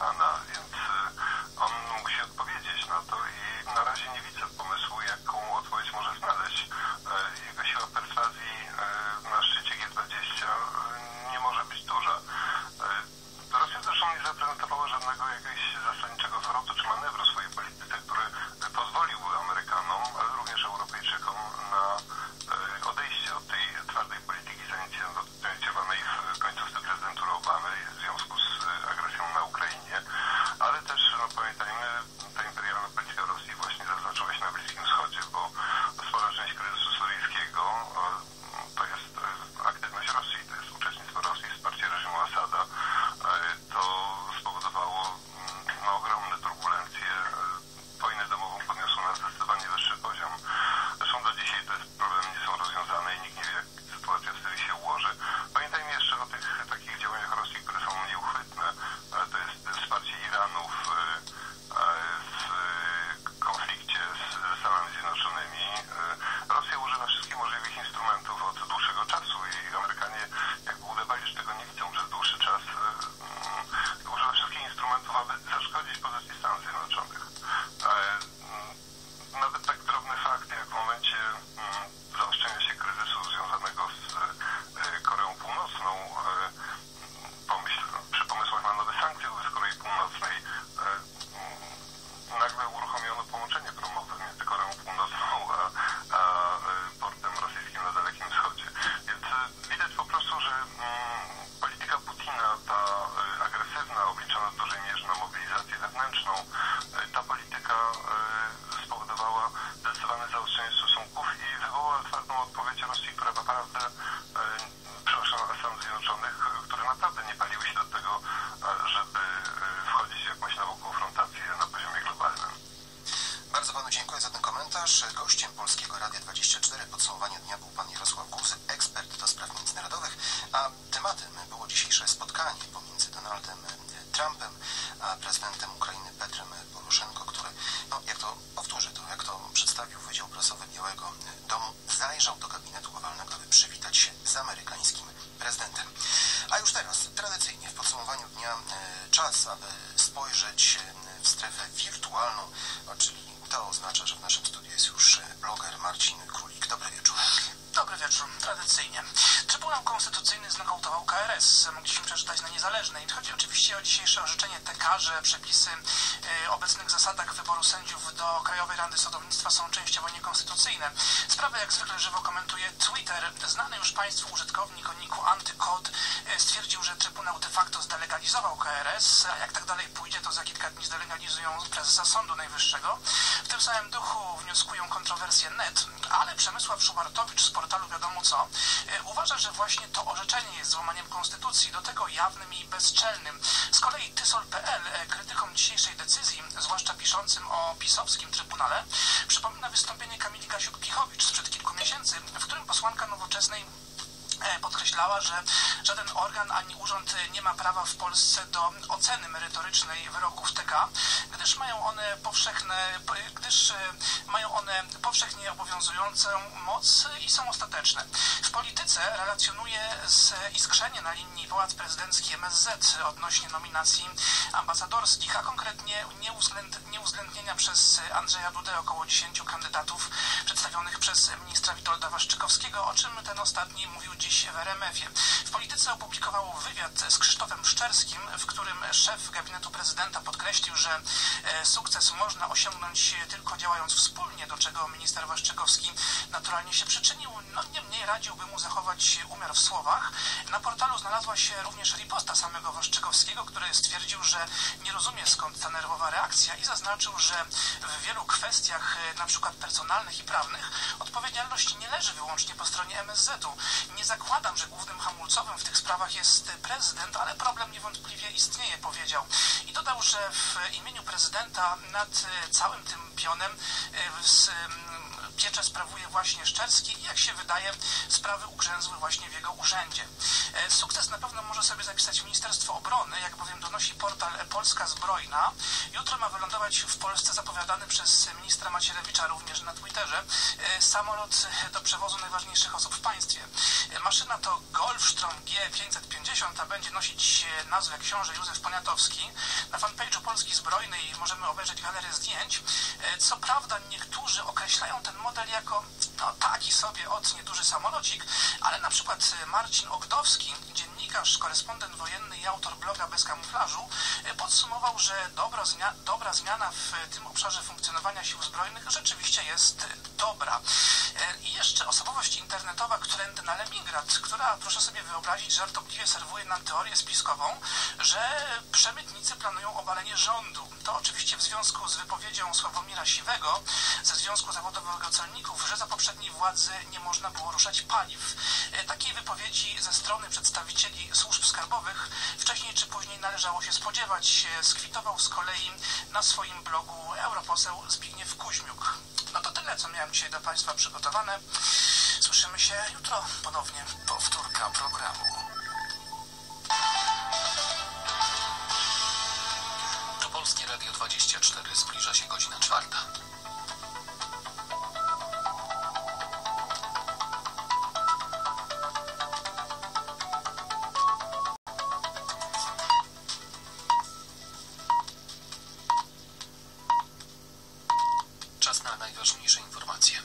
Pana, więc on musi odpowiedzieć na to i na razie nie widzę pomysłu, jaką odpowiedź może znaleźć. Jego siła perswazji na szczycie G dwadzieścia nie może być duża. Rosja zresztą nie zaprezentowała żadnego jakiegoś zasadniczego zwrotu czy manewru w swojej polityce, który pozwoliłby Amerykanom, ale również Europejczykom na odejście od tej twardej polityki zainicjowanej w końcówce prezydentury Obamy w związku z agresją na Ukrainie, ale też, no pamiętajmy, ta imperialna polityka Rosji właśnie zaznaczyła się na Bliskim Wschodzie, bo spora część kryzysu syryjskiego to jest aktywność Rosji, to jest uczestnictwo Rosji, wsparcie reżimu Asada. To spowodowało no, ogromne turbulencje. Wojnę domową podniosło na zdecydowanie wyższy poziom. Zresztą do dzisiaj te problemy nie są rozwiązane i nikt nie wie, jak sytuacja w Syrii się ułoży. Pamiętajmy jeszcze o tych takich działaniach Rosji, które są nieuchwytne. To jest wsparcie Iranu w, w konflikcie z Stanami Zjednoczonymi. Rosja używa wszystkich możliwych instrumentów od dłuższego czasu i Amerykanie jakby udawali, że tego nie widzą przez dłuższy czas. Używa wszystkich instrumentów, aby zaszkodzić pozycji Stanów Zjednoczonych. Nawet tak drobny fakt, jak w momencie zaostrzenia się kryzysu związanego z Koreą Północną, pomyśl, przy pomysłach na nowe sankcje wobec Korei Północnej, nagle uruchomiono połączenie promowe między Koreą Północną a, a portem rosyjskim na Dalekim Wschodzie. Więc widać po prostu, że polityka Putina, ta agresywna, obliczona w dużej mierze na mobilizację wewnętrzną, ta polityka spowodowała zdecydowane zaostrzenie stosunków i wywołała twardą odpowiedź Rosji, która naprawdę, przepraszam, Stanów Zjednoczonych, które naprawdę nie paliły się do tego, żeby wchodzić w jakąś nową konfrontację na poziomie globalnym. Bardzo panu dziękuję za ten komentarz. Gościem Polskiego Radia dwadzieścia cztery podsumowania dnia był pan Jarosław Guzy, ekspert do spraw międzynarodowych, a tematem było dzisiejsze spotkanie pomiędzy Donaldem Trumpem a prezydentem Ukrainy Petrem Poroszenko, który, no jak to powtórzę to, jak to przedstawił Wydział Prasowy Białego Domu, zajrzał do gabinetu owalnego, aby przywitać się z amerykańskim prezydentem. A już teraz, tradycyjnie w podsumowaniu dnia e, czas, aby spojrzeć w strefę wirtualną, czyli to oznacza, że w naszym studiu jest już bloger Marcin Królik. Dobry wieczór. Dobry wieczór, tradycyjnie. Trybunał Konstytucyjny znokautował K R S. Mogliśmy przeczytać na Niezależnej. Chodzi oczywiście o dzisiejsze orzeczenie T K, że przepisy y, obecnych zasadach wyboru sędziów do Krajowej Rady Sądownictwa są częściowo niekonstytucyjne. Sprawę jak zwykle żywo komentuje Twitter. Znany już Państwu użytkownik o niku Antykod y, stwierdził, że Trybunał de facto zdelegalizował K R S, a jak tak dalej pójdzie, to za kilka dni zdelegalizują prezesa Sądu Najwyższego. W tym samym duchu wnioskują kontrowersje net, ale Przemysław Szubartowicz z portalu Wiadomo Co uważa, że właśnie to orzeczenie jest złamaniem konstytucji, do tego jawnym i bezczelnym. Z kolei Tysol kropka P L krytykom dzisiejszej decyzji, zwłaszcza piszącym o pisowskim trybunale, przypomina wystąpienie Kamili Gasiuk-Pihowicz sprzed kilku miesięcy, w którym posłanka Nowoczesnej podkreślała, że żaden organ ani urząd nie ma prawa w Polsce do oceny merytorycznej wyroków T K, gdyż mają one powszechne, gdyż mają one powszechnie obowiązującą moc i są ostateczne. W polityce relacjonuje z iskrzenie na linii władz prezydenckich M S Z odnośnie nominacji ambasadorskich, a konkretnie nieuwzględ, nieuwzględnienia przez Andrzeja Dudę około dziesięciu kandydatów przedstawionych przez ministra Witolda Waszczykowskiego, o czym ten ostatni mówił dziś w R M F-ie. W polityce opublikowało wywiad z Krzysztofem Szczerskim, w którym szef gabinetu prezydenta podkreślił, że sukces można osiągnąć tylko działając wspólnie, do czego minister Waszczykowski naturalnie się przyczynił. No niemniej radziłby mu zachować umiar w słowach. Na portalu znalazła się również riposta samego Waszczykowskiego, który stwierdził, że nie rozumie, skąd ta nerwowa reakcja i zaznaczył, że w wielu kwestiach, na przykład personalnych i prawnych, odpowiedzialność nie leży wyłącznie po stronie M S Z-u. Nie zakładam, że głównym hamulcowym w tych sprawach jest prezydent, ale problem niewątpliwie istnieje, powiedział. I dodał, że w imieniu prezydenta nad całym tym pionem pieczę sprawuje właśnie Szczerski i jak się wydaje, sprawy ugrzęzły właśnie w jego urzędzie. Sukces na pewno może sobie zapisać Ministerstwo Obrony, jak bowiem donosi portal Polska Zbrojna. Jutro ma wylądować w Polsce zapowiadany przez ministra Macierewicza również na Twitterze samolot do przewozu najważniejszych osób w państwie. Maszyna to Golfstrom G pięćset pięćdziesiąt, a będzie nosić nazwę książę Józef Poniatowski. Na fanpage'u Polski Zbrojnej możemy obejrzeć galerię zdjęć. Co prawda niektórzy określają ten model jako no, taki sobie od nieduży samolocik, ale na przykład Marcin Ogdowski, dziennikarz, korespondent wojenny i autor bloga Bez Kamuflażu, podsumował, że dobra, zmia dobra zmiana w tym obszarze funkcjonowania sił zbrojnych rzeczywiście jest dobra. I jeszcze osobowość internetowa Którędy na Leningrad, która, proszę sobie wyobrazić, żartobliwie serwuje nam teorię spiskową, że przemytnicy planują obalenie rządu. To oczywiście w związku z wypowiedzią Sławomira Siwego ze Związku Zawodowego Celników, że za poprzedniej władzy nie można było ruszać paliw. Takiej wypowiedzi ze strony przedstawicieli służb skarbowych wcześniej czy później należało się spodziewać. Skwitował z kolei na swoim blogu europoseł Zbigniew Kuźmiuk. No to tyle, co miałem dzisiaj dla Państwa przygotowane. Słyszymy się jutro ponownie. Powtórka programu. To Polskie Radio dwadzieścia cztery. Zbliża się godzina czwarta. Czas na najważniejsze informacje.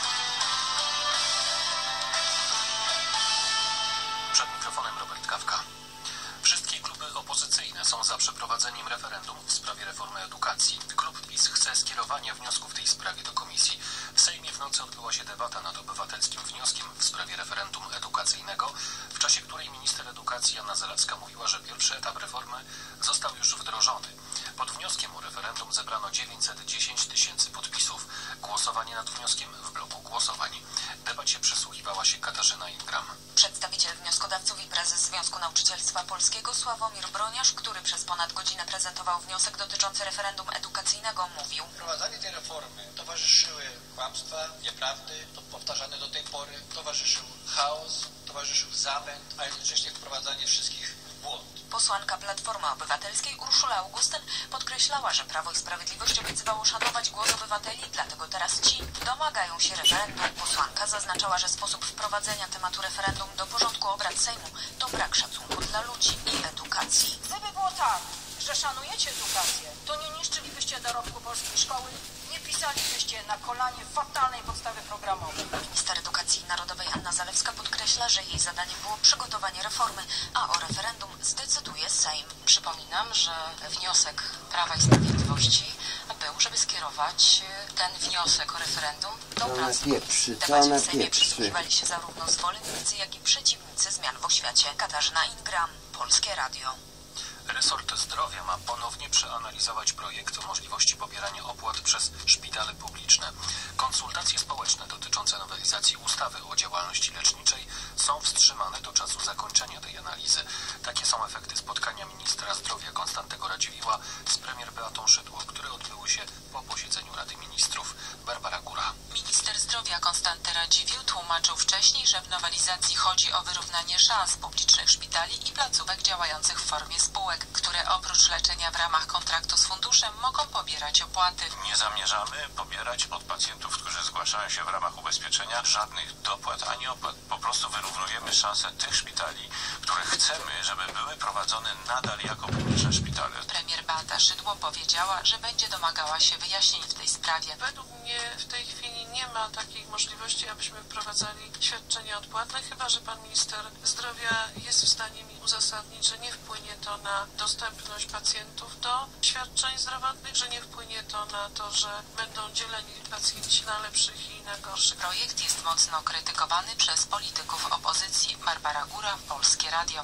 Przed mikrofonem Robert Kawka. Wszystkie kluby opozycyjne są za przeprowadzeniem referendum w sprawie reformy edukacji. Klub PiS chce skierowania wniosku w tej sprawie do komisji. W Sejmie w nocy odbyła się debata nad obywatelskim wnioskiem w sprawie referendum edukacyjnego, w czasie której minister edukacji Anna Zalewska mówiła, że pierwszy etap reformy został już wdrożony. Pod wnioskiem o referendum zebrano dziewięćset dziesięć tysięcy podpisów. Głosowanie nad wnioskiem w bloku głosowań. Debacie przysłuchiwała się Katarzyna Ingram. Przedstawiciel wnioskodawców i prezes Związku Nauczycielstwa Polskiego Sławomir Broniarz, który przez ponad godzinę prezentował wniosek dotyczący referendum edukacyjnego, mówił: Wprowadzanie tej reformy towarzyszyły kłamstwa, nieprawdy, to powtarzane do tej pory, towarzyszył chaos, towarzyszył zamęt, a jednocześnie wprowadzanie wszystkich w błąd. Posłanka Platformy Obywatelskiej Urszula Augustyn podkreślała, że Prawo i Sprawiedliwość obiecywało szanować głos obywateli, dlatego teraz ci domagają się referendum. Posłanka zaznaczała, że sposób wprowadzenia tematu referendum do porządku obrad Sejmu to brak szacunku dla ludzi i edukacji. Gdyby było tak, że szanujecie edukację, to nie niszczylibyście dorobku polskiej szkoły, nie pisalibyście na kolanie fatalnej podstawy programowej. Minister Edukacji Narodowej Anna Zalewska podkreśla, że jej zadaniem było przygotowanie reformy, a o referendum zdecyduje Sejm. Przypominam, że wniosek Prawa i Sprawiedliwości był, żeby skierować ten wniosek o referendum do prac. Pieprzy, W debacie w Sejmie przysłuchiwali się zarówno zwolennicy, jak i przeciwnicy zmian w oświacie. Katarzyna Ingram, Polskie Radio. Resort Zdrowia ma ponownie przeanalizować projekt o możliwości pobierania opłat przez szpitale publiczne. Konsultacje społeczne dotyczące nowelizacji ustawy o działalności leczniczej są wstrzymane do czasu zakończenia tej analizy. Takie są efekty spotkania ministra zdrowia Konstantego Radziwiłła z premier Beatą Szydło, które odbyły się po posiedzeniu Rady Ministrów. Barbara Góra. Minister zdrowia Konstanty Radziwiłł tłumaczył wcześniej, że w nowelizacji chodzi o wyrównanie szans publicznych szpitali i placówek działających w formie spółek, które oprócz leczenia w ramach kontraktu z funduszem mogą pobierać opłaty. Nie zamierzamy pobierać od pacjentów, którzy zgłaszają się w ramach ubezpieczenia, żadnych dopłat ani opłat. Po prostu wyrównujemy szanse tych szpitali, które chcemy, żeby były prowadzone nadal jako publiczne szpitale. Premier Beata Szydło powiedziała, że będzie domagała się wyjaśnień w tej sprawie. Według mnie w tej chwili nie ma takiej możliwości, abyśmy wprowadzali świadczenia odpłatne, chyba że pan minister zdrowia jest w stanie mi uzasadnić, że nie wpłynie to na dostępność pacjentów do świadczeń zdrowotnych, że nie wpłynie to na to, że będą dzieleni pacjenci na lepszych i na gorszych. Projekt jest mocno krytykowany przez polityków opozycji. Barbara Góra, Polskie Radio.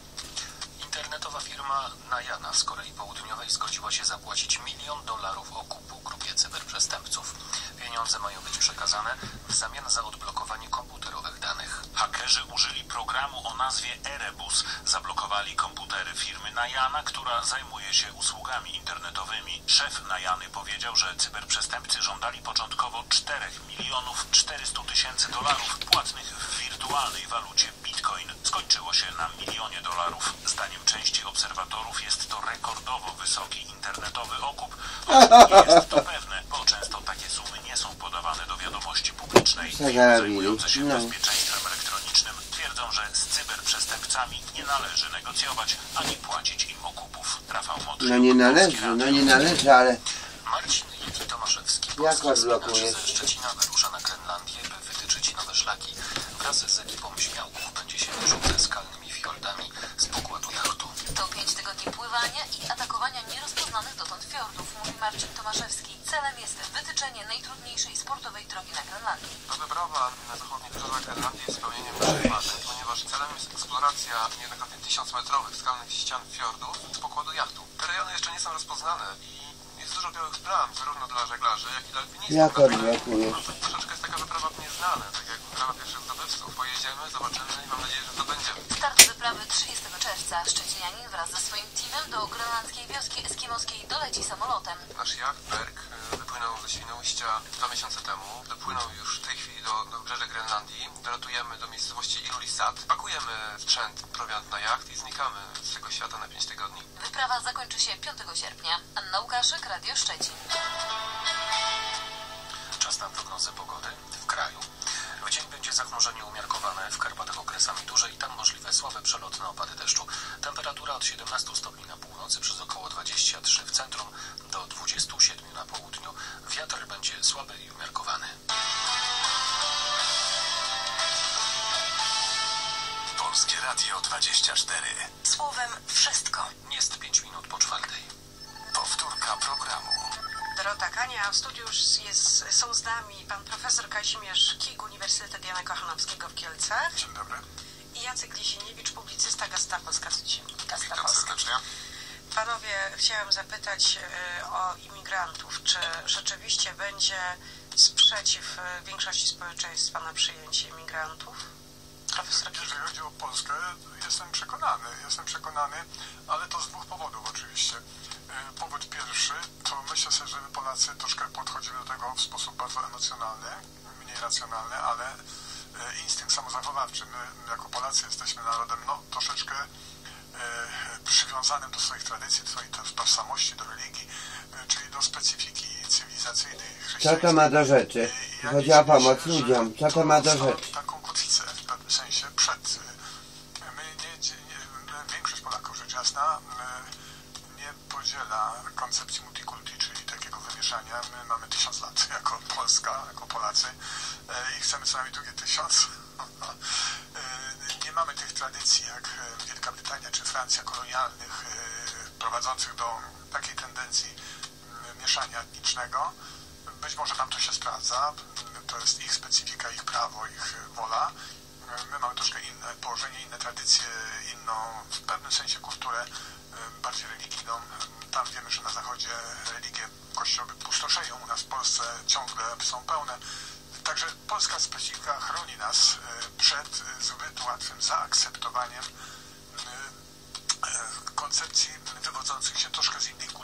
Internetowa firma Najana z Korei Południowej zgodziła się zapłacić milion dolarów okupu grupie cyberprzestępców. Pieniądze mają być przekazane w zamian za odblokowanie komputerowych danych. Hakerzy użyli programu o nazwie Erebus. Zablokowali komputery firmy Najana, która zajmuje się usługami internetowymi. Szef Najany powiedział, że cyberprzestępcy żądali początkowo czterech milionów czterystu tysięcy dolarów płatnych w wirtualnej walucie Bitcoin. Skończyło się na milionie dolarów. Zdaniem części obserwatorów jest to rekordowo wysoki internetowy okup. Choć nie jest to pewne, bo często takie sumy nie są podawane do wiadomości publicznej. Firmy zajmujące się bezpieczeństwem elektronicznym twierdzą, że z cyberprzestępcami nie należy negocjować ani płacić im okupów. Rafał Motrzy. No nie należy, no nie należy, ale... Marcin Jaki Tomaszewski, Jak odblokujesz? ze Szczecina wyrusza na Grenlandię, by wytyczyć nowe szlaki. Wraz z ekipą śmiałków będzie się mierzył ze skalnymi fiordami z pokładu jachtu. To pięć tygodni pływania i atakowania nierozpoznanych dotąd fiordów, mówi Marcin Tomaszewski. Celem jest wytyczenie najtrudniejszej sportowej drogi na Grenlandii. Do Dąbrowa na zachodnich brzegach Grenlandii jest spełnieniem naszych marzeń, ponieważ celem jest eksploracja niejednokrotnie tysiącmetrowych skalnych ścian fiordów z pokładu jachtu. Te rejony jeszcze nie są rozpoznane i jest dużo białych plam, zarówno dla żeglarzy, jak i dla alpinistów. Jak odblokujesz? Troszeczkę jest taka wyprawa nieznana, tak jak wyprawa pierwszych zdobywców. Pojedziemy, zobaczymy i mam nadzieję, że to będzie. Start wyprawy trzydziestego czerwca. Szczecinianin wraz ze swoim teamem do grenlandzkiej wioski eskimoskiej doleci samolotem. Nasz jacht Berg wypłynął ze Świnoujścia dwa miesiące temu. Dopłynął już w tej chwili do, do wybrzeży Grenlandii. Dolatujemy do miejscowości Ilulissat. Pakujemy sprzęt, prowiant na jacht i znikamy z tego świata na pięć tygodni. Wyprawa zakończy się piątego sierpnia. Anna Łukaszyk, Radio Szczecin. Czas na prognozę pogody w kraju. W dzień będzie zachmurzenie umiarkowane, w Karpatach okresami dłużej, tam możliwe słabe przelotne opady deszczu. Temperatura od siedemnastu stopni na północy przez około dwadzieścia trzy w centrum do dwudziestu siedmiu na południu. Wiatr będzie słaby i umiarkowany. Polskie Radio dwadzieścia cztery. Słowem wszystko. Jest pięć minut po czwartej. Powtórka programu. Dorota Kania, w studiu już jest, są z nami pan profesor Kazimierz Kig, Uniwersytet Jana Kochanowskiego w Kielcach. Dzień dobry. I Jacek Lisiniewicz, publicysta Gazeta Polska. Witam serdecznie. Panowie, chciałem zapytać y, o imigrantów. Czy rzeczywiście będzie sprzeciw y, większości społeczeństwa na przyjęcie imigrantów? Profesor Kig. Jeżeli chodzi o Polskę, jestem przekonany, jestem przekonany, ale to z dwóch powodów oczywiście. Powód pierwszy, to myślę sobie, że my Polacy troszkę podchodzimy do tego w sposób bardzo emocjonalny, mniej racjonalny, ale instynkt samozachowawczy. My jako Polacy jesteśmy narodem no, troszeczkę e, przywiązanym do swoich tradycji, do swojej tożsamości, do religii, e, czyli do specyfiki cywilizacyjnej chrześcijańskiej. Co to ma do rzeczy? Chodzi o pomoc ludziom. Co to ma do rzeczy? Taką kotwicę w pewnym sensie przed. My nie, nie, większość Polaków, rzecz jasna, nie podziela koncepcji multikulti, czyli takiego wymieszania. My mamy tysiąc lat jako Polska, jako Polacy i chcemy co najmniej drugie tysiąc. Nie mamy tych tradycji jak Wielka Brytania czy Francja kolonialnych, prowadzących do takiej tendencji mieszania etnicznego. Być może tam to się sprawdza, to jest ich specyfika, ich prawo, ich wola. My mamy troszkę inne położenie, inne tradycje, inną w pewnym sensie kulturę bardziej religijną. Tam wiemy, że na zachodzie religie, kościoły pustoszeją, u nas w Polsce ciągle są pełne. Także polska specyfika chroni nas przed zbyt łatwym zaakceptowaniem koncepcji wywodzących się troszkę z innej kultury.